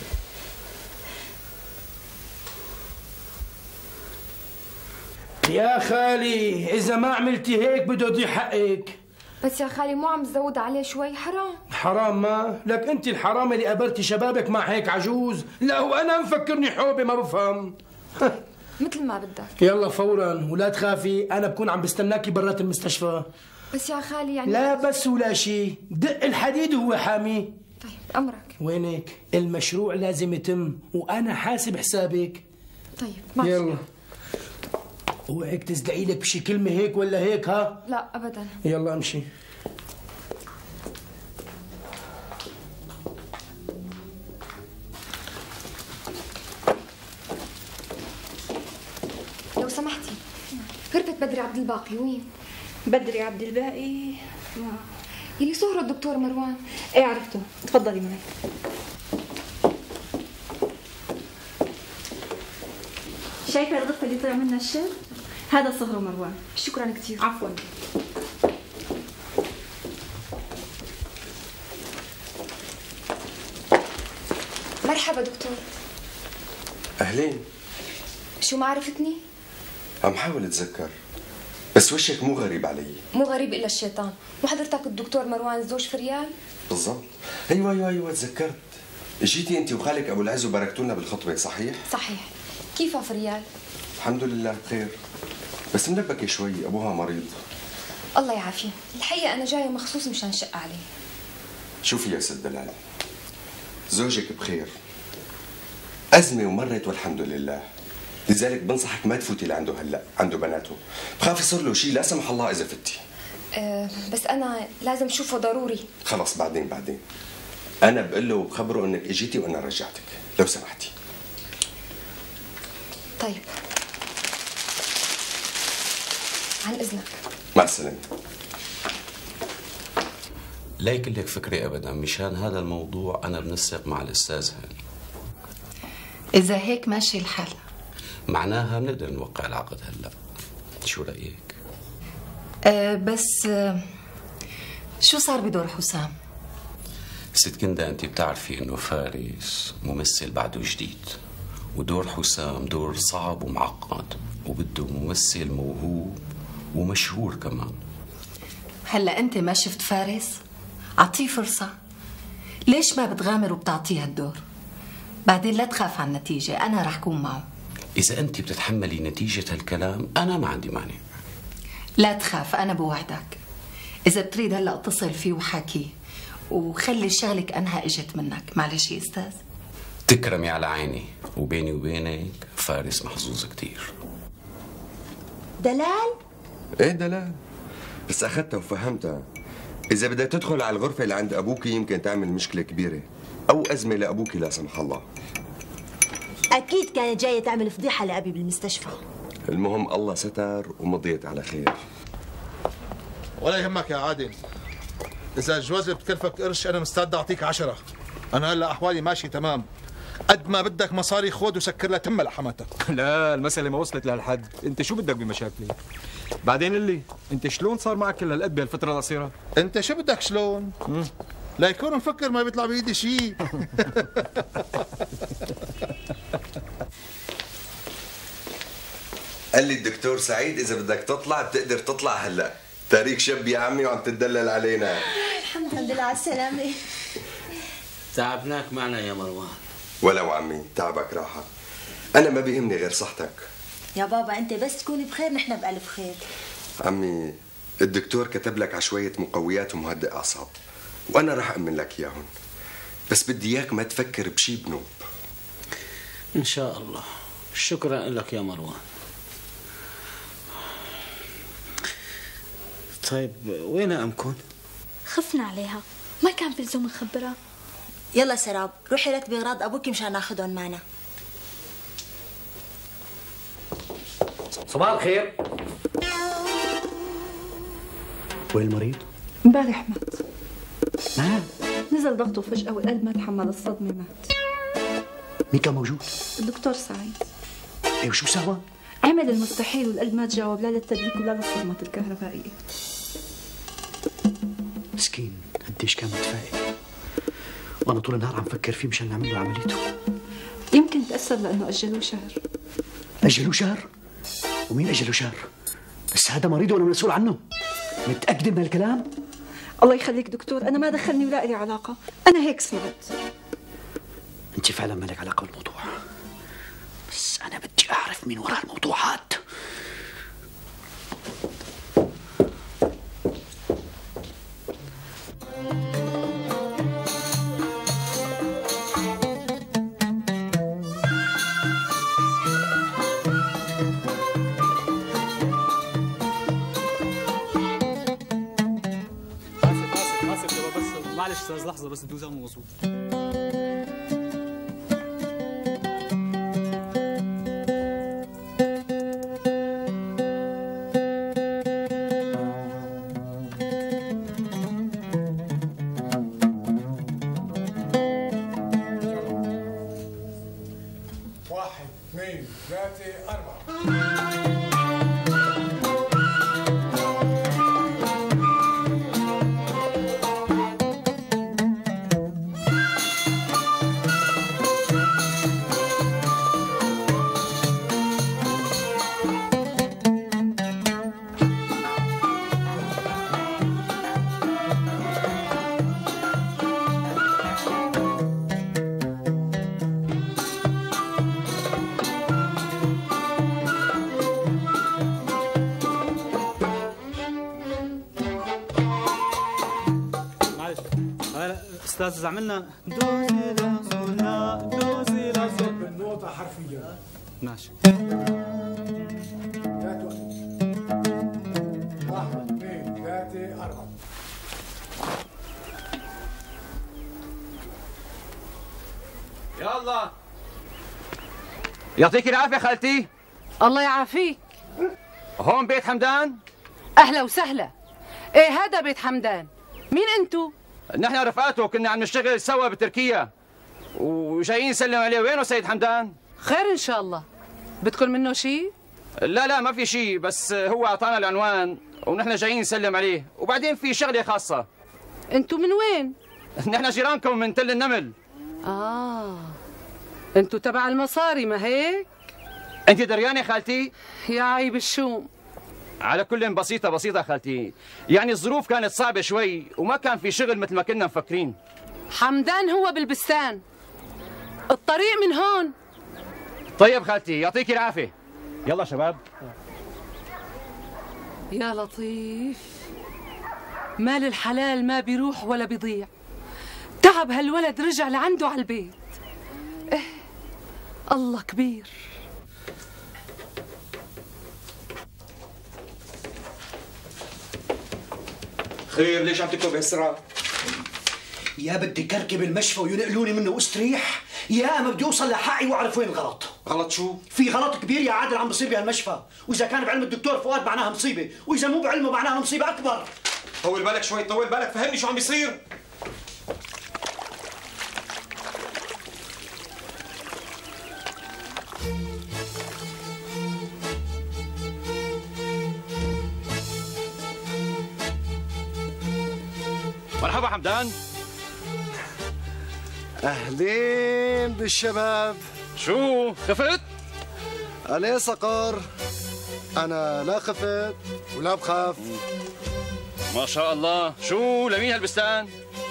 [SPEAKER 3] يا خالي إذا ما عملتي هيك بده يضيع حقك.
[SPEAKER 4] بس يا خالي مو عم تزود عليه شوي؟ حرام.
[SPEAKER 3] حرام ما؟ لك أنت الحرام اللي قبرتي شبابك مع هيك عجوز؟ لا وأنا مفكرني حوبة ما بفهم.
[SPEAKER 4] مثل ما بدك.
[SPEAKER 3] يلا فورا ولا تخافي، أنا بكون عم بستناكي برات المستشفى.
[SPEAKER 4] بس يا خالي يعني
[SPEAKER 3] لا بس ولا شيء، دق الحديد وهو حامي.
[SPEAKER 4] طيب أمرك.
[SPEAKER 3] وينك؟ المشروع لازم يتم وأنا حاسب حسابك.
[SPEAKER 4] طيب ماشي.
[SPEAKER 3] يلا اوعك تزدعي لك بشي كلمة هيك ولا هيك ها؟
[SPEAKER 4] لا أبدا.
[SPEAKER 3] يلا امشي.
[SPEAKER 4] لو سمحتي فرقة بدري عبد الباقي وين؟
[SPEAKER 6] بدري عبد الباقي
[SPEAKER 4] يلي صهره الدكتور مروان.
[SPEAKER 6] ايه عرفته، تفضلي معي. شايفة الغرفة اللي طلع منها الشر؟ هذا صهر مروان.
[SPEAKER 4] شكرا كثير.
[SPEAKER 6] عفوا.
[SPEAKER 4] مرحبا دكتور.
[SPEAKER 14] اهلين.
[SPEAKER 4] شو ما عرفتني؟
[SPEAKER 14] عم حاول اتذكر بس وشك مو غريب علي.
[SPEAKER 4] مو غريب الا الشيطان. وحضرتك الدكتور مروان زوج فريال؟
[SPEAKER 14] بالضبط. ايوه تذكرت. جيتي انت وخالك ابو العز وباركتونا بالخطبه صحيح؟
[SPEAKER 4] صحيح. كيف فريال؟
[SPEAKER 14] الحمد لله بخير بس ملبكه شوي ابوها مريض.
[SPEAKER 4] الله يعافيه. الحقيقه انا جايه مخصوص مشان شق عليه.
[SPEAKER 14] شوفي يا ست دلال، زوجك بخير، أزمة ومرت والحمد لله، لذلك بنصحك ما تفوتي لعنده هلا، عنده بناته، بخاف يصير له شيء لا سمح الله إذا فتي.
[SPEAKER 4] بس أنا لازم شوفه ضروري.
[SPEAKER 14] خلص بعدين أنا بقول له وبخبره إنك إجيتي وأنا رجعتك، لو سمحتي.
[SPEAKER 4] طيب. عن إذنك.
[SPEAKER 14] مع السلامة.
[SPEAKER 15] لا يكن لك فكرة أبدا، مشان هذا الموضوع أنا بنسق مع الأستاذ هاني.
[SPEAKER 5] إذا هيك ماشي الحال
[SPEAKER 15] معناها بنقدر نوقع العقد هلا، شو رأيك؟
[SPEAKER 5] بس شو صار بدور حسام؟
[SPEAKER 15] ست كندا أنت بتعرفي إنه فارس ممثل بعده جديد، ودور حسام دور صعب ومعقد وبده ممثل موهوب ومشهور كمان.
[SPEAKER 5] هلا أنت ما شفت فارس؟ أعطيه فرصة. ليش ما بتغامر وبتعطيه هالدور؟ بعدين لا تخاف عن النتيجة، أنا رح كون معه.
[SPEAKER 15] إذا أنت بتتحملي نتيجة هالكلام أنا ما عندي مانع.
[SPEAKER 5] لا تخاف، أنا بوعدك. إذا بتريد هلا اتصل فيه وحاكيه وخلي شغلك أنها إجت منك. معلش يا أستاذ.
[SPEAKER 15] تكرمي على عيني، وبيني وبينك فارس محظوظ كتير.
[SPEAKER 8] دلال؟
[SPEAKER 14] ايه دلال، بس أخذتها وفهمتها. إذا بدها تدخل على الغرفة اللي عند أبوكي يمكن تعمل مشكلة كبيرة أو أزمة لأبوكي لا سمح الله.
[SPEAKER 8] أكيد كانت جاية تعمل فضيحة لأبي بالمستشفى.
[SPEAKER 14] المهم الله ستر ومضيت على خير.
[SPEAKER 10] ولا يهمك يا عادل، إذا الجوازة بتكلفك قرش أنا مستعد أعطيك 10. أنا هلا أحوالي ماشي تمام، قد ما بدك مصاري خود وسكر لها تمها لحماتك.
[SPEAKER 16] لا المسألة ما وصلت لهالحد، أنت شو بدك بمشاكلي؟ بعدين اللي أنت شلون صار معك كل هالقد بهالفترة القصيرة؟
[SPEAKER 10] أنت شو بدك شلون؟ لا يكون مفكر ما بيطلع بإيدي شيء.
[SPEAKER 14] قال لي الدكتور سعيد إذا بدك تطلع بتقدر تطلع هلا، تاريخ شاب يا عمي وعم تدلل علينا.
[SPEAKER 8] الحمد لله على السلامة.
[SPEAKER 12] تعبناك معنا يا مروان.
[SPEAKER 14] ولو عمي تعبك راحة، أنا ما بيهمني غير صحتك.
[SPEAKER 8] يا بابا أنت بس تكون بخير نحن بألف خير.
[SPEAKER 14] عمي الدكتور كتب لك على شوية مقويات ومهدئ أعصاب وأنا راح أمن لك إياهم، بس بدي إياك ما تفكر بشي بنوب.
[SPEAKER 12] إن شاء الله. شكرا لك يا مروان. طيب وين أمكن؟
[SPEAKER 6] خفنا عليها، ما كان في لزوم نخبرها.
[SPEAKER 8] يلا سراب روحي ركبي اغراض ابوكي مشان ناخذهم معنا.
[SPEAKER 13] صباح الخير. وين المريض؟
[SPEAKER 6] امبارح مات.
[SPEAKER 13] مات؟
[SPEAKER 6] نزل ضغطه فجأة والقلب ما تحمل الصدمة مات.
[SPEAKER 13] مين كان موجود؟
[SPEAKER 6] الدكتور سعيد.
[SPEAKER 13] ايه وشو سوى؟
[SPEAKER 6] عمل المستحيل والقلب ما تجاوب لا للتدليك ولا للصدمة الكهربائية.
[SPEAKER 13] مسكين قديش كان متفائل، وانا طول النهار عم فكر فيه مشان نعمل له عمليته.
[SPEAKER 6] يمكن تأثر لأنه أجلوه شهر.
[SPEAKER 13] أجلوه شهر؟ ومين أجلوه شهر؟ بس هذا مريض وأنا مسؤول عنه. متأكد من هالكلام؟
[SPEAKER 6] الله يخليك دكتور، أنا ما دخلني ولا إلي علاقة، أنا هيك سمعت.
[SPEAKER 13] أنت فعلا ما لك علاقة بالموضوع، بس أنا بدي أعرف مين وراء الموضوعات.
[SPEAKER 1] معلش استاذ لحظه بس بدي اوزن مظبوط.
[SPEAKER 2] واحد اثنين ثلاثة أربعة.
[SPEAKER 1] استاذ اذا عملنا دو سي لا سول لا دو سي لا سول
[SPEAKER 2] بالنوطة حرفيا.
[SPEAKER 1] ماشي.
[SPEAKER 2] 1 2 3 4.
[SPEAKER 16] يلا يعطيك العافية خالتي.
[SPEAKER 17] الله يعافيك.
[SPEAKER 16] هون بيت حمدان؟
[SPEAKER 17] أهلا وسهلا. إيه هذا بيت حمدان. مين أنتو؟
[SPEAKER 16] نحن رفقاته كنا عم نشتغل سوا بتركيا وجايين نسلم عليه. وينه سيد حمدان؟
[SPEAKER 17] خير إن شاء الله. بدكم منه شيء؟
[SPEAKER 16] لا ما في شيء، بس هو أعطانا العنوان ونحن جايين نسلم عليه، وبعدين في شغلة خاصة.
[SPEAKER 17] أنتو من وين؟
[SPEAKER 16] نحن جيرانكم من تل النمل.
[SPEAKER 17] أنتو تبع المصاري ما هيك؟
[SPEAKER 16] أنت دريانة خالتي؟
[SPEAKER 17] يا عيب الشوم.
[SPEAKER 16] على كل بسيطة خالتي، يعني الظروف كانت صعبة شوي وما كان في شغل مثل ما كنا مفكرين.
[SPEAKER 17] حمدان هو بالبستان، الطريق من هون.
[SPEAKER 16] طيب خالتي يعطيك العافية. يلا شباب.
[SPEAKER 17] يا لطيف، مال الحلال ما بيروح ولا بيضيع. تعب هالولد رجع لعنده على البيت. الله كبير.
[SPEAKER 19] خير ليش عم تكتب بهالسرعة؟
[SPEAKER 12] يا بدي كركب المشفى وينقلوني منه واستريح، يا اما بدي اوصل لحقي واعرف وين الغلط.
[SPEAKER 19] غلط شو؟
[SPEAKER 12] في غلط كبير يا عادل عم بصير بهالمشفى، واذا كان بعلم الدكتور فؤاد معناها مصيبه، واذا مو بعلمه معناها مصيبه اكبر.
[SPEAKER 19] طول بالك شوي، طول بالك، فهمني شو عم بيصير.
[SPEAKER 16] مرحبا حمدان.
[SPEAKER 9] اهلين بالشباب.
[SPEAKER 16] شو خفت؟
[SPEAKER 9] عليه صقر. انا لا خفت ولا بخاف.
[SPEAKER 16] ما شاء الله. شو لمين هالبستان؟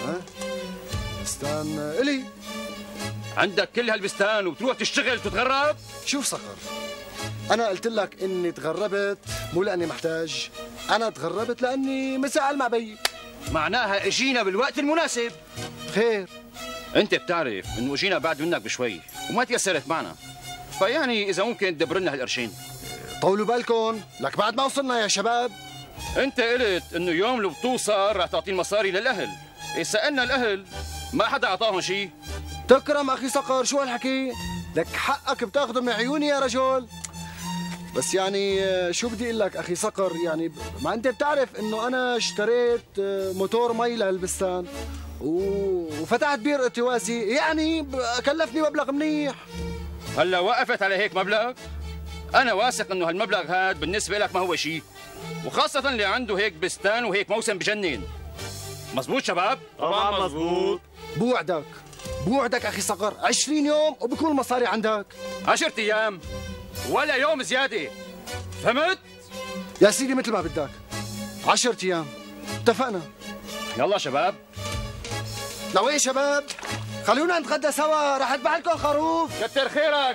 [SPEAKER 9] بستان الي.
[SPEAKER 16] عندك كل هالبستان وبتروح تشتغل وتتغرب؟
[SPEAKER 9] شوف صقر، انا قلت لك اني تغربت مو لاني محتاج، انا تغربت لاني مساءل مع بيي.
[SPEAKER 16] معناها اجينا بالوقت المناسب.
[SPEAKER 9] خير،
[SPEAKER 16] انت بتعرف انه اجينا بعد منك بشوي وما تيسرت معنا، فيعني اذا ممكن تدبر لنا هالقرشين.
[SPEAKER 9] طولوا بالكم لك بعد ما وصلنا يا شباب.
[SPEAKER 16] انت قلت انه يوم لو بتوصل رح تعطي المصاري للاهل. إيه سالنا الاهل ما حدا اعطاهم شيء.
[SPEAKER 9] تكرم اخي صقر، شو هالحكي؟ لك حقك بتاخذه من عيوني يا رجل. بس يعني شو بدي اقول لك اخي صقر، يعني ما انت بتعرف انه انا اشتريت موتور مي لهالبستان وفتحت بير ارتواسي، يعني كلفني مبلغ منيح.
[SPEAKER 16] هلا وقفت على هيك مبلغ؟ انا واثق انه هالمبلغ هاد بالنسبه لك ما هو شيء، وخاصه اللي عنده هيك بستان وهيك موسم بجنن. مزبوط شباب؟
[SPEAKER 9] طبعا مزبوط. بوعدك اخي صقر 20 يوم وبكون المصاري عندك.
[SPEAKER 16] 10 ايام ولا يوم زياده، فهمت؟
[SPEAKER 9] يا سيدي مثل ما بدك، 10 ايام، اتفقنا.
[SPEAKER 16] يلا شباب.
[SPEAKER 9] لوين شباب؟ خلونا نتغدى سوا، رح اذبح لكم خروف.
[SPEAKER 16] كتر خيرك.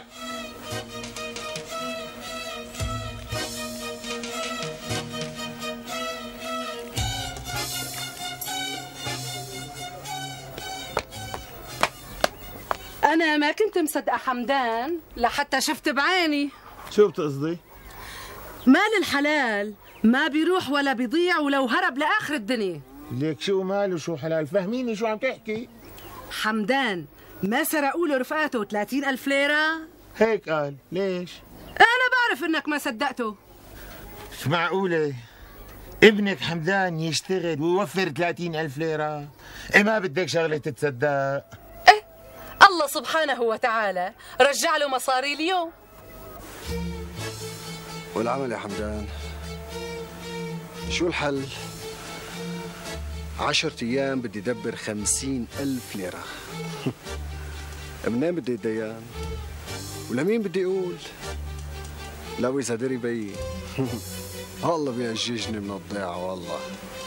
[SPEAKER 17] أنا ما كنت مصدقة حمدان لحتى شفت بعيني.
[SPEAKER 7] شو بتقصدي؟
[SPEAKER 17] مال الحلال ما بيروح ولا بيضيع ولو هرب لآخر الدنيا.
[SPEAKER 7] ليك شو مال وشو حلال؟ فهميني شو عم تحكي؟
[SPEAKER 17] حمدان ما سرقوا له رفقاته 30,000 ليرة؟
[SPEAKER 7] هيك قال. ليش؟
[SPEAKER 17] أنا بعرف إنك ما صدقته.
[SPEAKER 7] مش معقولة ابنك حمدان يشتغل ويوفر 30,000 ليرة؟ إيه ما بدك شغلة تتصدق؟
[SPEAKER 17] الله سبحانه وتعالى رجع له مصاري اليوم.
[SPEAKER 9] والعمل يا حمدان شو الحل؟ 10 ايام بدي دبر 50,000 ليرة. منين بدي الديان؟ ولمين بدي اقول؟ لو اذا دري بيي الله بيعججني من الضيعة والله.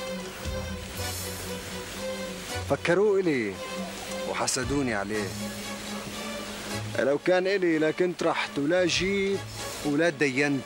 [SPEAKER 9] فكروا إلي وحسدوني عليه. لو كان إلي لا كنت رحت ولا جيت ولا تدينت.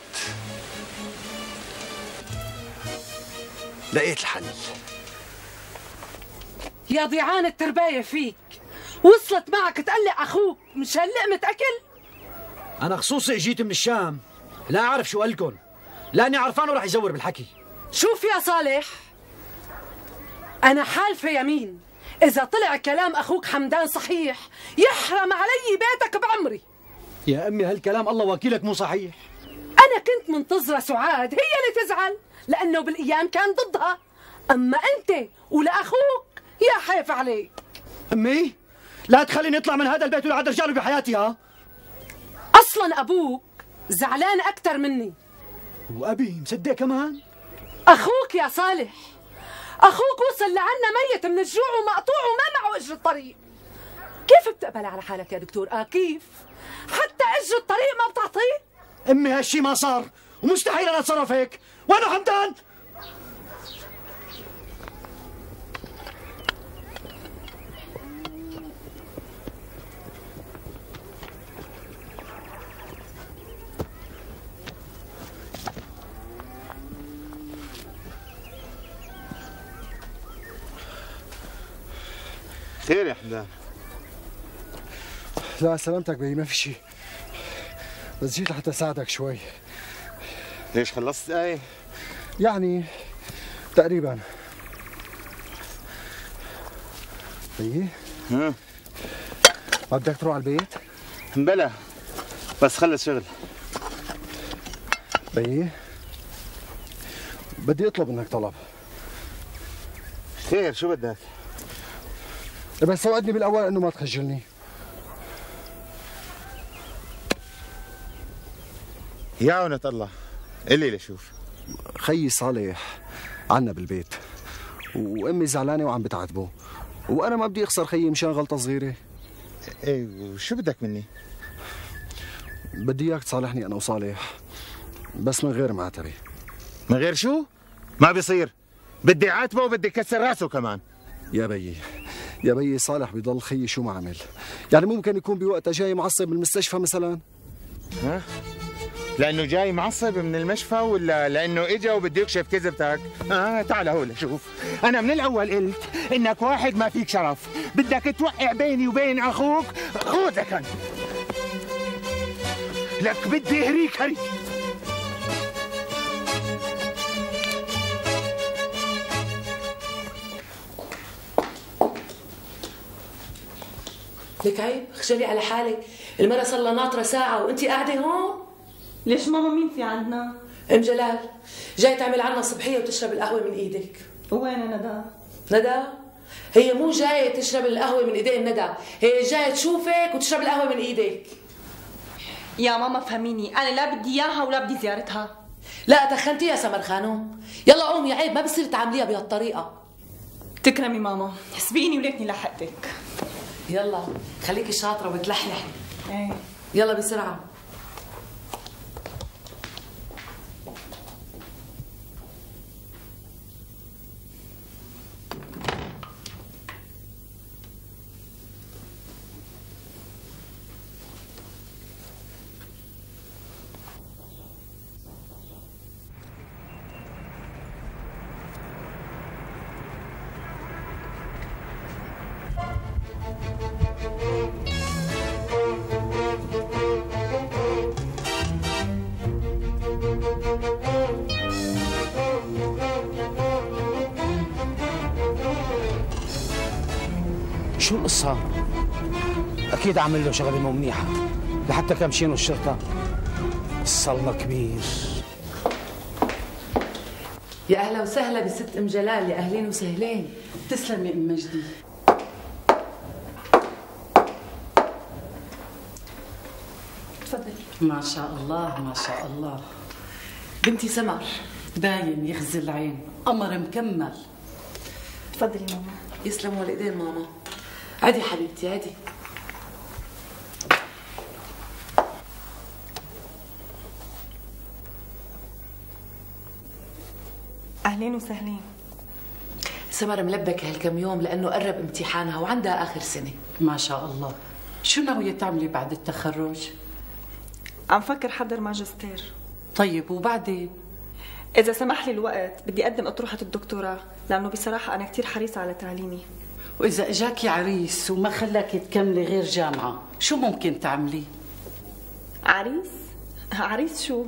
[SPEAKER 9] لقيت الحل.
[SPEAKER 17] يا ضيعان الترباية فيك، وصلت معك تقلق أخوك مشان لقمة أكل؟
[SPEAKER 13] أنا خصوصي جيت من الشام، لا أعرف شو قالكن، لأني عرفانه رح يزور بالحكي.
[SPEAKER 17] شوف يا صالح، أنا حالفة يمين إذا طلع كلام أخوك حمدان صحيح يحرم علي بيتك بعمري.
[SPEAKER 13] يا أمي هالكلام الله وكيلك مو صحيح.
[SPEAKER 17] أنا كنت منتظرة سعاد هي اللي تزعل لأنه بالأيام كان ضدها، أما أنت ولأخوك يا حيف عليك.
[SPEAKER 13] أمي لا تخليني أطلع من هذا البيت ولا عاد رجاله بحياتي. ها
[SPEAKER 17] أصلا أبوك زعلان أكثر مني.
[SPEAKER 13] وأبي مصدق كمان؟
[SPEAKER 17] أخوك يا صالح، أخوك وصل لعنا ميت من الجوع ومقطوع وما معه أجر الطريق. كيف بتقبل على حالك يا دكتور؟ كيف؟ حتى أجر الطريق ما بتعطيه؟
[SPEAKER 13] أمي هالشي ما صار ومستحيل أنا أتصرف هيك. وأنا حمدان؟
[SPEAKER 7] خير يا حمدان؟
[SPEAKER 9] لا سلامتك بي، ما في شيء، بس جيت لحتى اساعدك شوي.
[SPEAKER 7] ليش خلصت آية؟
[SPEAKER 9] يعني تقريبا. بيي ما بدك تروح على البيت؟
[SPEAKER 7] بلا بس خلص شغل.
[SPEAKER 9] بيي بدي اطلب منك طلب.
[SPEAKER 7] خير شو بدك؟
[SPEAKER 9] بس وعدني بالاول انه ما تخجلني.
[SPEAKER 7] يا ونة الله قلي لشوف.
[SPEAKER 9] خيي صالح عنا بالبيت وامي زعلانه وعم بتعاتبه، وانا ما بدي اخسر خيي مشان غلطه صغيره.
[SPEAKER 7] ايه وشو بدك مني؟
[SPEAKER 9] بدي اياك تصالحني انا وصالح بس من غير معتبه.
[SPEAKER 7] من غير شو؟ ما بيصير، بدي عاتبه وبدي كسر راسه كمان.
[SPEAKER 9] يا بيي صالح بيضل خيي شو ما عمل، يعني ممكن يكون بوقتها جاي معصب من المستشفى مثلا؟
[SPEAKER 7] ها؟ لانه جاي معصب من المشفى ولا لانه اجا وبده يكشف كذبتك؟ تعال هون شوف، انا من الاول قلت انك واحد ما فيك شرف، بدك توقع بيني وبين اخوك. خذك انت لك بدي اهريك هري.
[SPEAKER 5] لك عيب، خجلي على حالك، المرة صار لها ناطرة ساعة وانتي قاعدة هون.
[SPEAKER 6] ليش ماما مين في عندنا؟
[SPEAKER 5] ام جلال جاي تعمل عنا صبحية وتشرب القهوة من ايدك.
[SPEAKER 6] وين ندى؟
[SPEAKER 5] ندى؟ هي مو جاية تشرب القهوة من ايدين ندى، هي جاية تشوفك وتشرب القهوة من ايدك.
[SPEAKER 6] يا ماما فهميني، أنا لا بدي إياها ولا بدي زيارتها.
[SPEAKER 5] لا تخنتي يا سمر خانوم، يلا قومي يا عيب، ما بصير تعامليها بهالطريقة.
[SPEAKER 6] تكرمي ماما، سبقيني وليتني لحقتك.
[SPEAKER 5] يلا خليكي شاطرة وبتلحلحي.
[SPEAKER 6] ايه
[SPEAKER 5] يلا بسرعة.
[SPEAKER 12] شو القصة؟ أكيد عمل له شغلة مو منيحة لحتى كمشينه الشرطة. صلنا كبير.
[SPEAKER 5] يا أهلا وسهلا بست أم جلال، يا أهلين وسهلين.
[SPEAKER 18] تسلمي أم مجدي.
[SPEAKER 5] تفضلي.
[SPEAKER 18] ما شاء الله ما شاء الله.
[SPEAKER 5] بنتي سمر.
[SPEAKER 18] باين يخزي العين، قمر مكمل.
[SPEAKER 6] تفضلي ماما.
[SPEAKER 5] يسلموا والإيدين ماما. عادي حبيبتي عادي.
[SPEAKER 6] أهلين وسهلين.
[SPEAKER 5] سمر ملبكة هالكم يوم لأنه قرب امتحانها وعندها آخر سنة.
[SPEAKER 18] ما شاء الله. شو ناوية تعملي بعد التخرج؟
[SPEAKER 6] عم فكر حضر ماجستير.
[SPEAKER 18] طيب وبعدين؟
[SPEAKER 6] إذا سمح لي الوقت بدي أقدم أطروحة الدكتوراه، لأنه بصراحة أنا كتير حريصة على تعليمي.
[SPEAKER 18] وإذا إجاكي عريس وما خلاكي تكملي غير جامعة شو ممكن تعملي؟
[SPEAKER 6] عريس؟ عريس شو؟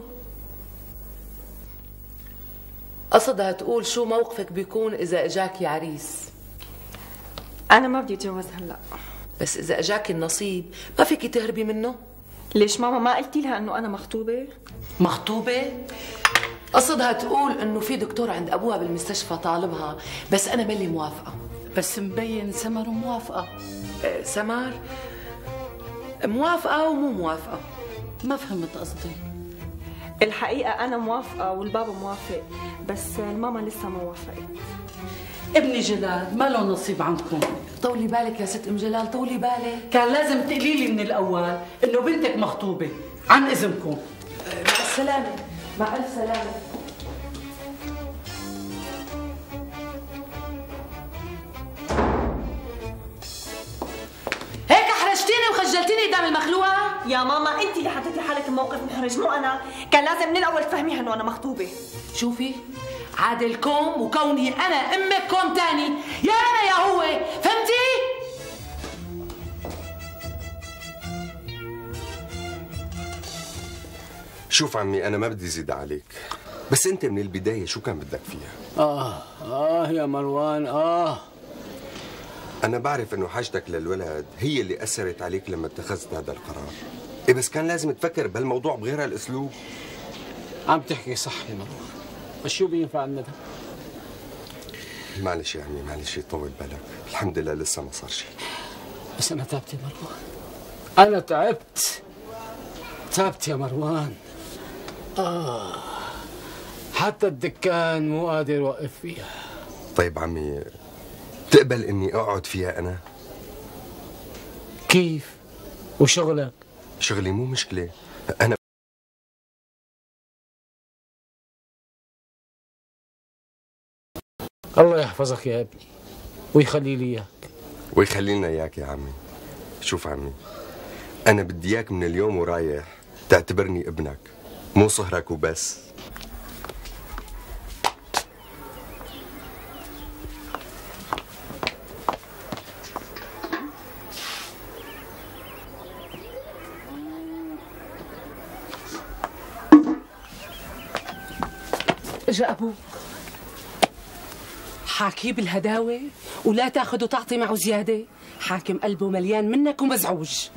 [SPEAKER 5] قصدها تقول شو موقفك بيكون إذا إجاكي عريس.
[SPEAKER 6] أنا ما بدي أتجوز هلأ.
[SPEAKER 5] بس إذا إجاكي النصيب ما فيكي تهربي منه؟
[SPEAKER 6] ليش ماما ما قلتي لها إنه أنا مخطوبة؟
[SPEAKER 5] مخطوبة؟ قصدها تقول إنه في دكتور عند أبوها بالمستشفى طالبها، بس أنا ملي موافقة.
[SPEAKER 18] بس مبين سمر موافقة.
[SPEAKER 5] سمر موافقة ومو موافقة.
[SPEAKER 18] ما فهمت قصدي.
[SPEAKER 6] الحقيقة أنا موافقة والبابا موافق، بس الماما لسه ما وافقت.
[SPEAKER 18] ابني جلال ما له نصيب عندكم.
[SPEAKER 5] طولي بالك يا ست ام جلال، طولي بالك.
[SPEAKER 18] كان لازم تقولي لي من الأول إنه بنتك مخطوبة، عن إذنكم.
[SPEAKER 5] مع السلامة، مع ألف سلامة. هيك حرجتيني وخجلتيني قدام المخلوقة؟
[SPEAKER 6] يا ماما أنت اللي حطيتي حالك بموقف محرج مو أنا، كان لازم من الأول تفهميها إنه أنا مخطوبة.
[SPEAKER 5] شوفي عادل كوم وكوني أنا أمك كوم تاني، يا أنا يا هو، فهمتي؟
[SPEAKER 14] شوف عمي أنا ما بدي زيد عليك، بس أنت من البداية شو كان بدك فيها؟
[SPEAKER 12] يا مروان
[SPEAKER 14] أنا بعرف إنه حاجتك للولد هي اللي أثرت عليك لما اتخذت هذا القرار. إيه بس كان لازم تفكر بهالموضوع بغير هالأسلوب.
[SPEAKER 12] عم تحكي صح يا مروان، بس شو بينفع الندى؟
[SPEAKER 14] معلش يا عمي معلش، طول بالك، الحمد لله لسه ما صار شيء.
[SPEAKER 12] بس أنا تعبت يا مروان، أنا تعبت يا مروان. حتى الدكان مو قادر وقف فيها.
[SPEAKER 14] طيب عمي تقبل إني أقعد فيها أنا؟
[SPEAKER 12] كيف؟ وشغلك؟
[SPEAKER 14] شغلي مو مشكلة، أنا
[SPEAKER 12] الله يحفظك يا ابني ويخلي لي اياك.
[SPEAKER 14] ويخلي لنا اياك يا عمي. شوف عمي، انا بدي اياك من اليوم ورايح تعتبرني ابنك، مو صهرك وبس.
[SPEAKER 18] اجا ابوك حاكيه بالهداوه ولا تاخذ وتعطي معه زياده. حاكم قلبه مليان منك ومزعوج.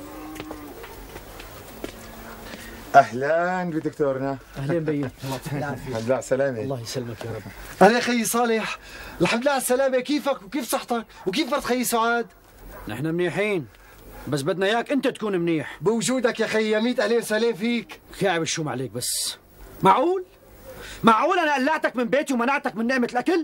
[SPEAKER 7] اهلا بدكتورنا.
[SPEAKER 12] اهلين بيي، الله يعطيك العافيه.
[SPEAKER 7] الحمد لله على السلامه.
[SPEAKER 12] الله يسلمك يا رب.
[SPEAKER 9] اهلا خيي صالح، الحمد لله على السلامه. كيفك وكيف صحتك وكيف مرت خيي سعاد؟
[SPEAKER 13] نحن منيحين، بس بدنا اياك انت تكون منيح.
[SPEAKER 9] بوجودك يا خيي، يا ميت اهلين وسهلين فيك.
[SPEAKER 13] كعب الشوم عليك بس. معقول انا قلعتك من بيتي ومنعتك من نعمه الاكل؟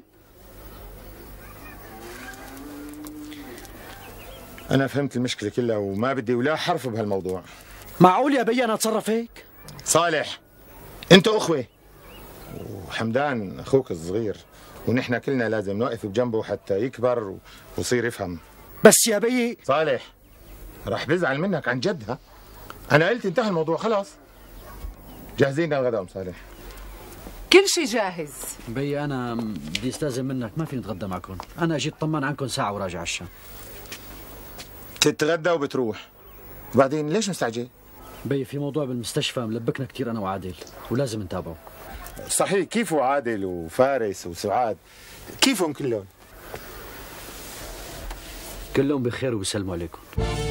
[SPEAKER 7] انا فهمت المشكله كلها وما بدي ولا حرف بهالموضوع.
[SPEAKER 13] معقول يا بي انا اتصرف هيك؟
[SPEAKER 7] صالح انتوا اخوه وحمدان اخوك الصغير، ونحن كلنا لازم نوقف بجنبه حتى يكبر ويصير يفهم.
[SPEAKER 13] بس يا بي
[SPEAKER 7] صالح راح بزعل منك عن جد. ها انا قلت انتهى الموضوع خلاص. جاهزين للغداء ام صالح؟
[SPEAKER 17] كل شيء جاهز.
[SPEAKER 13] بي انا بدي استاذن منك، ما فيني اتغدى معكم، انا جيت طمن عنكم ساعه وراجع على الشام.
[SPEAKER 7] تتغدى وبتروح، وبعدين ليش مستعجل؟
[SPEAKER 13] بي في موضوع بالمستشفى ملبكنا كثير انا وعادل ولازم نتابعه.
[SPEAKER 7] صحيح، كيفوا عادل وفارس وسعاد؟ كيفهم كلهم؟
[SPEAKER 13] كلهم بخير وبيسلموا عليكم.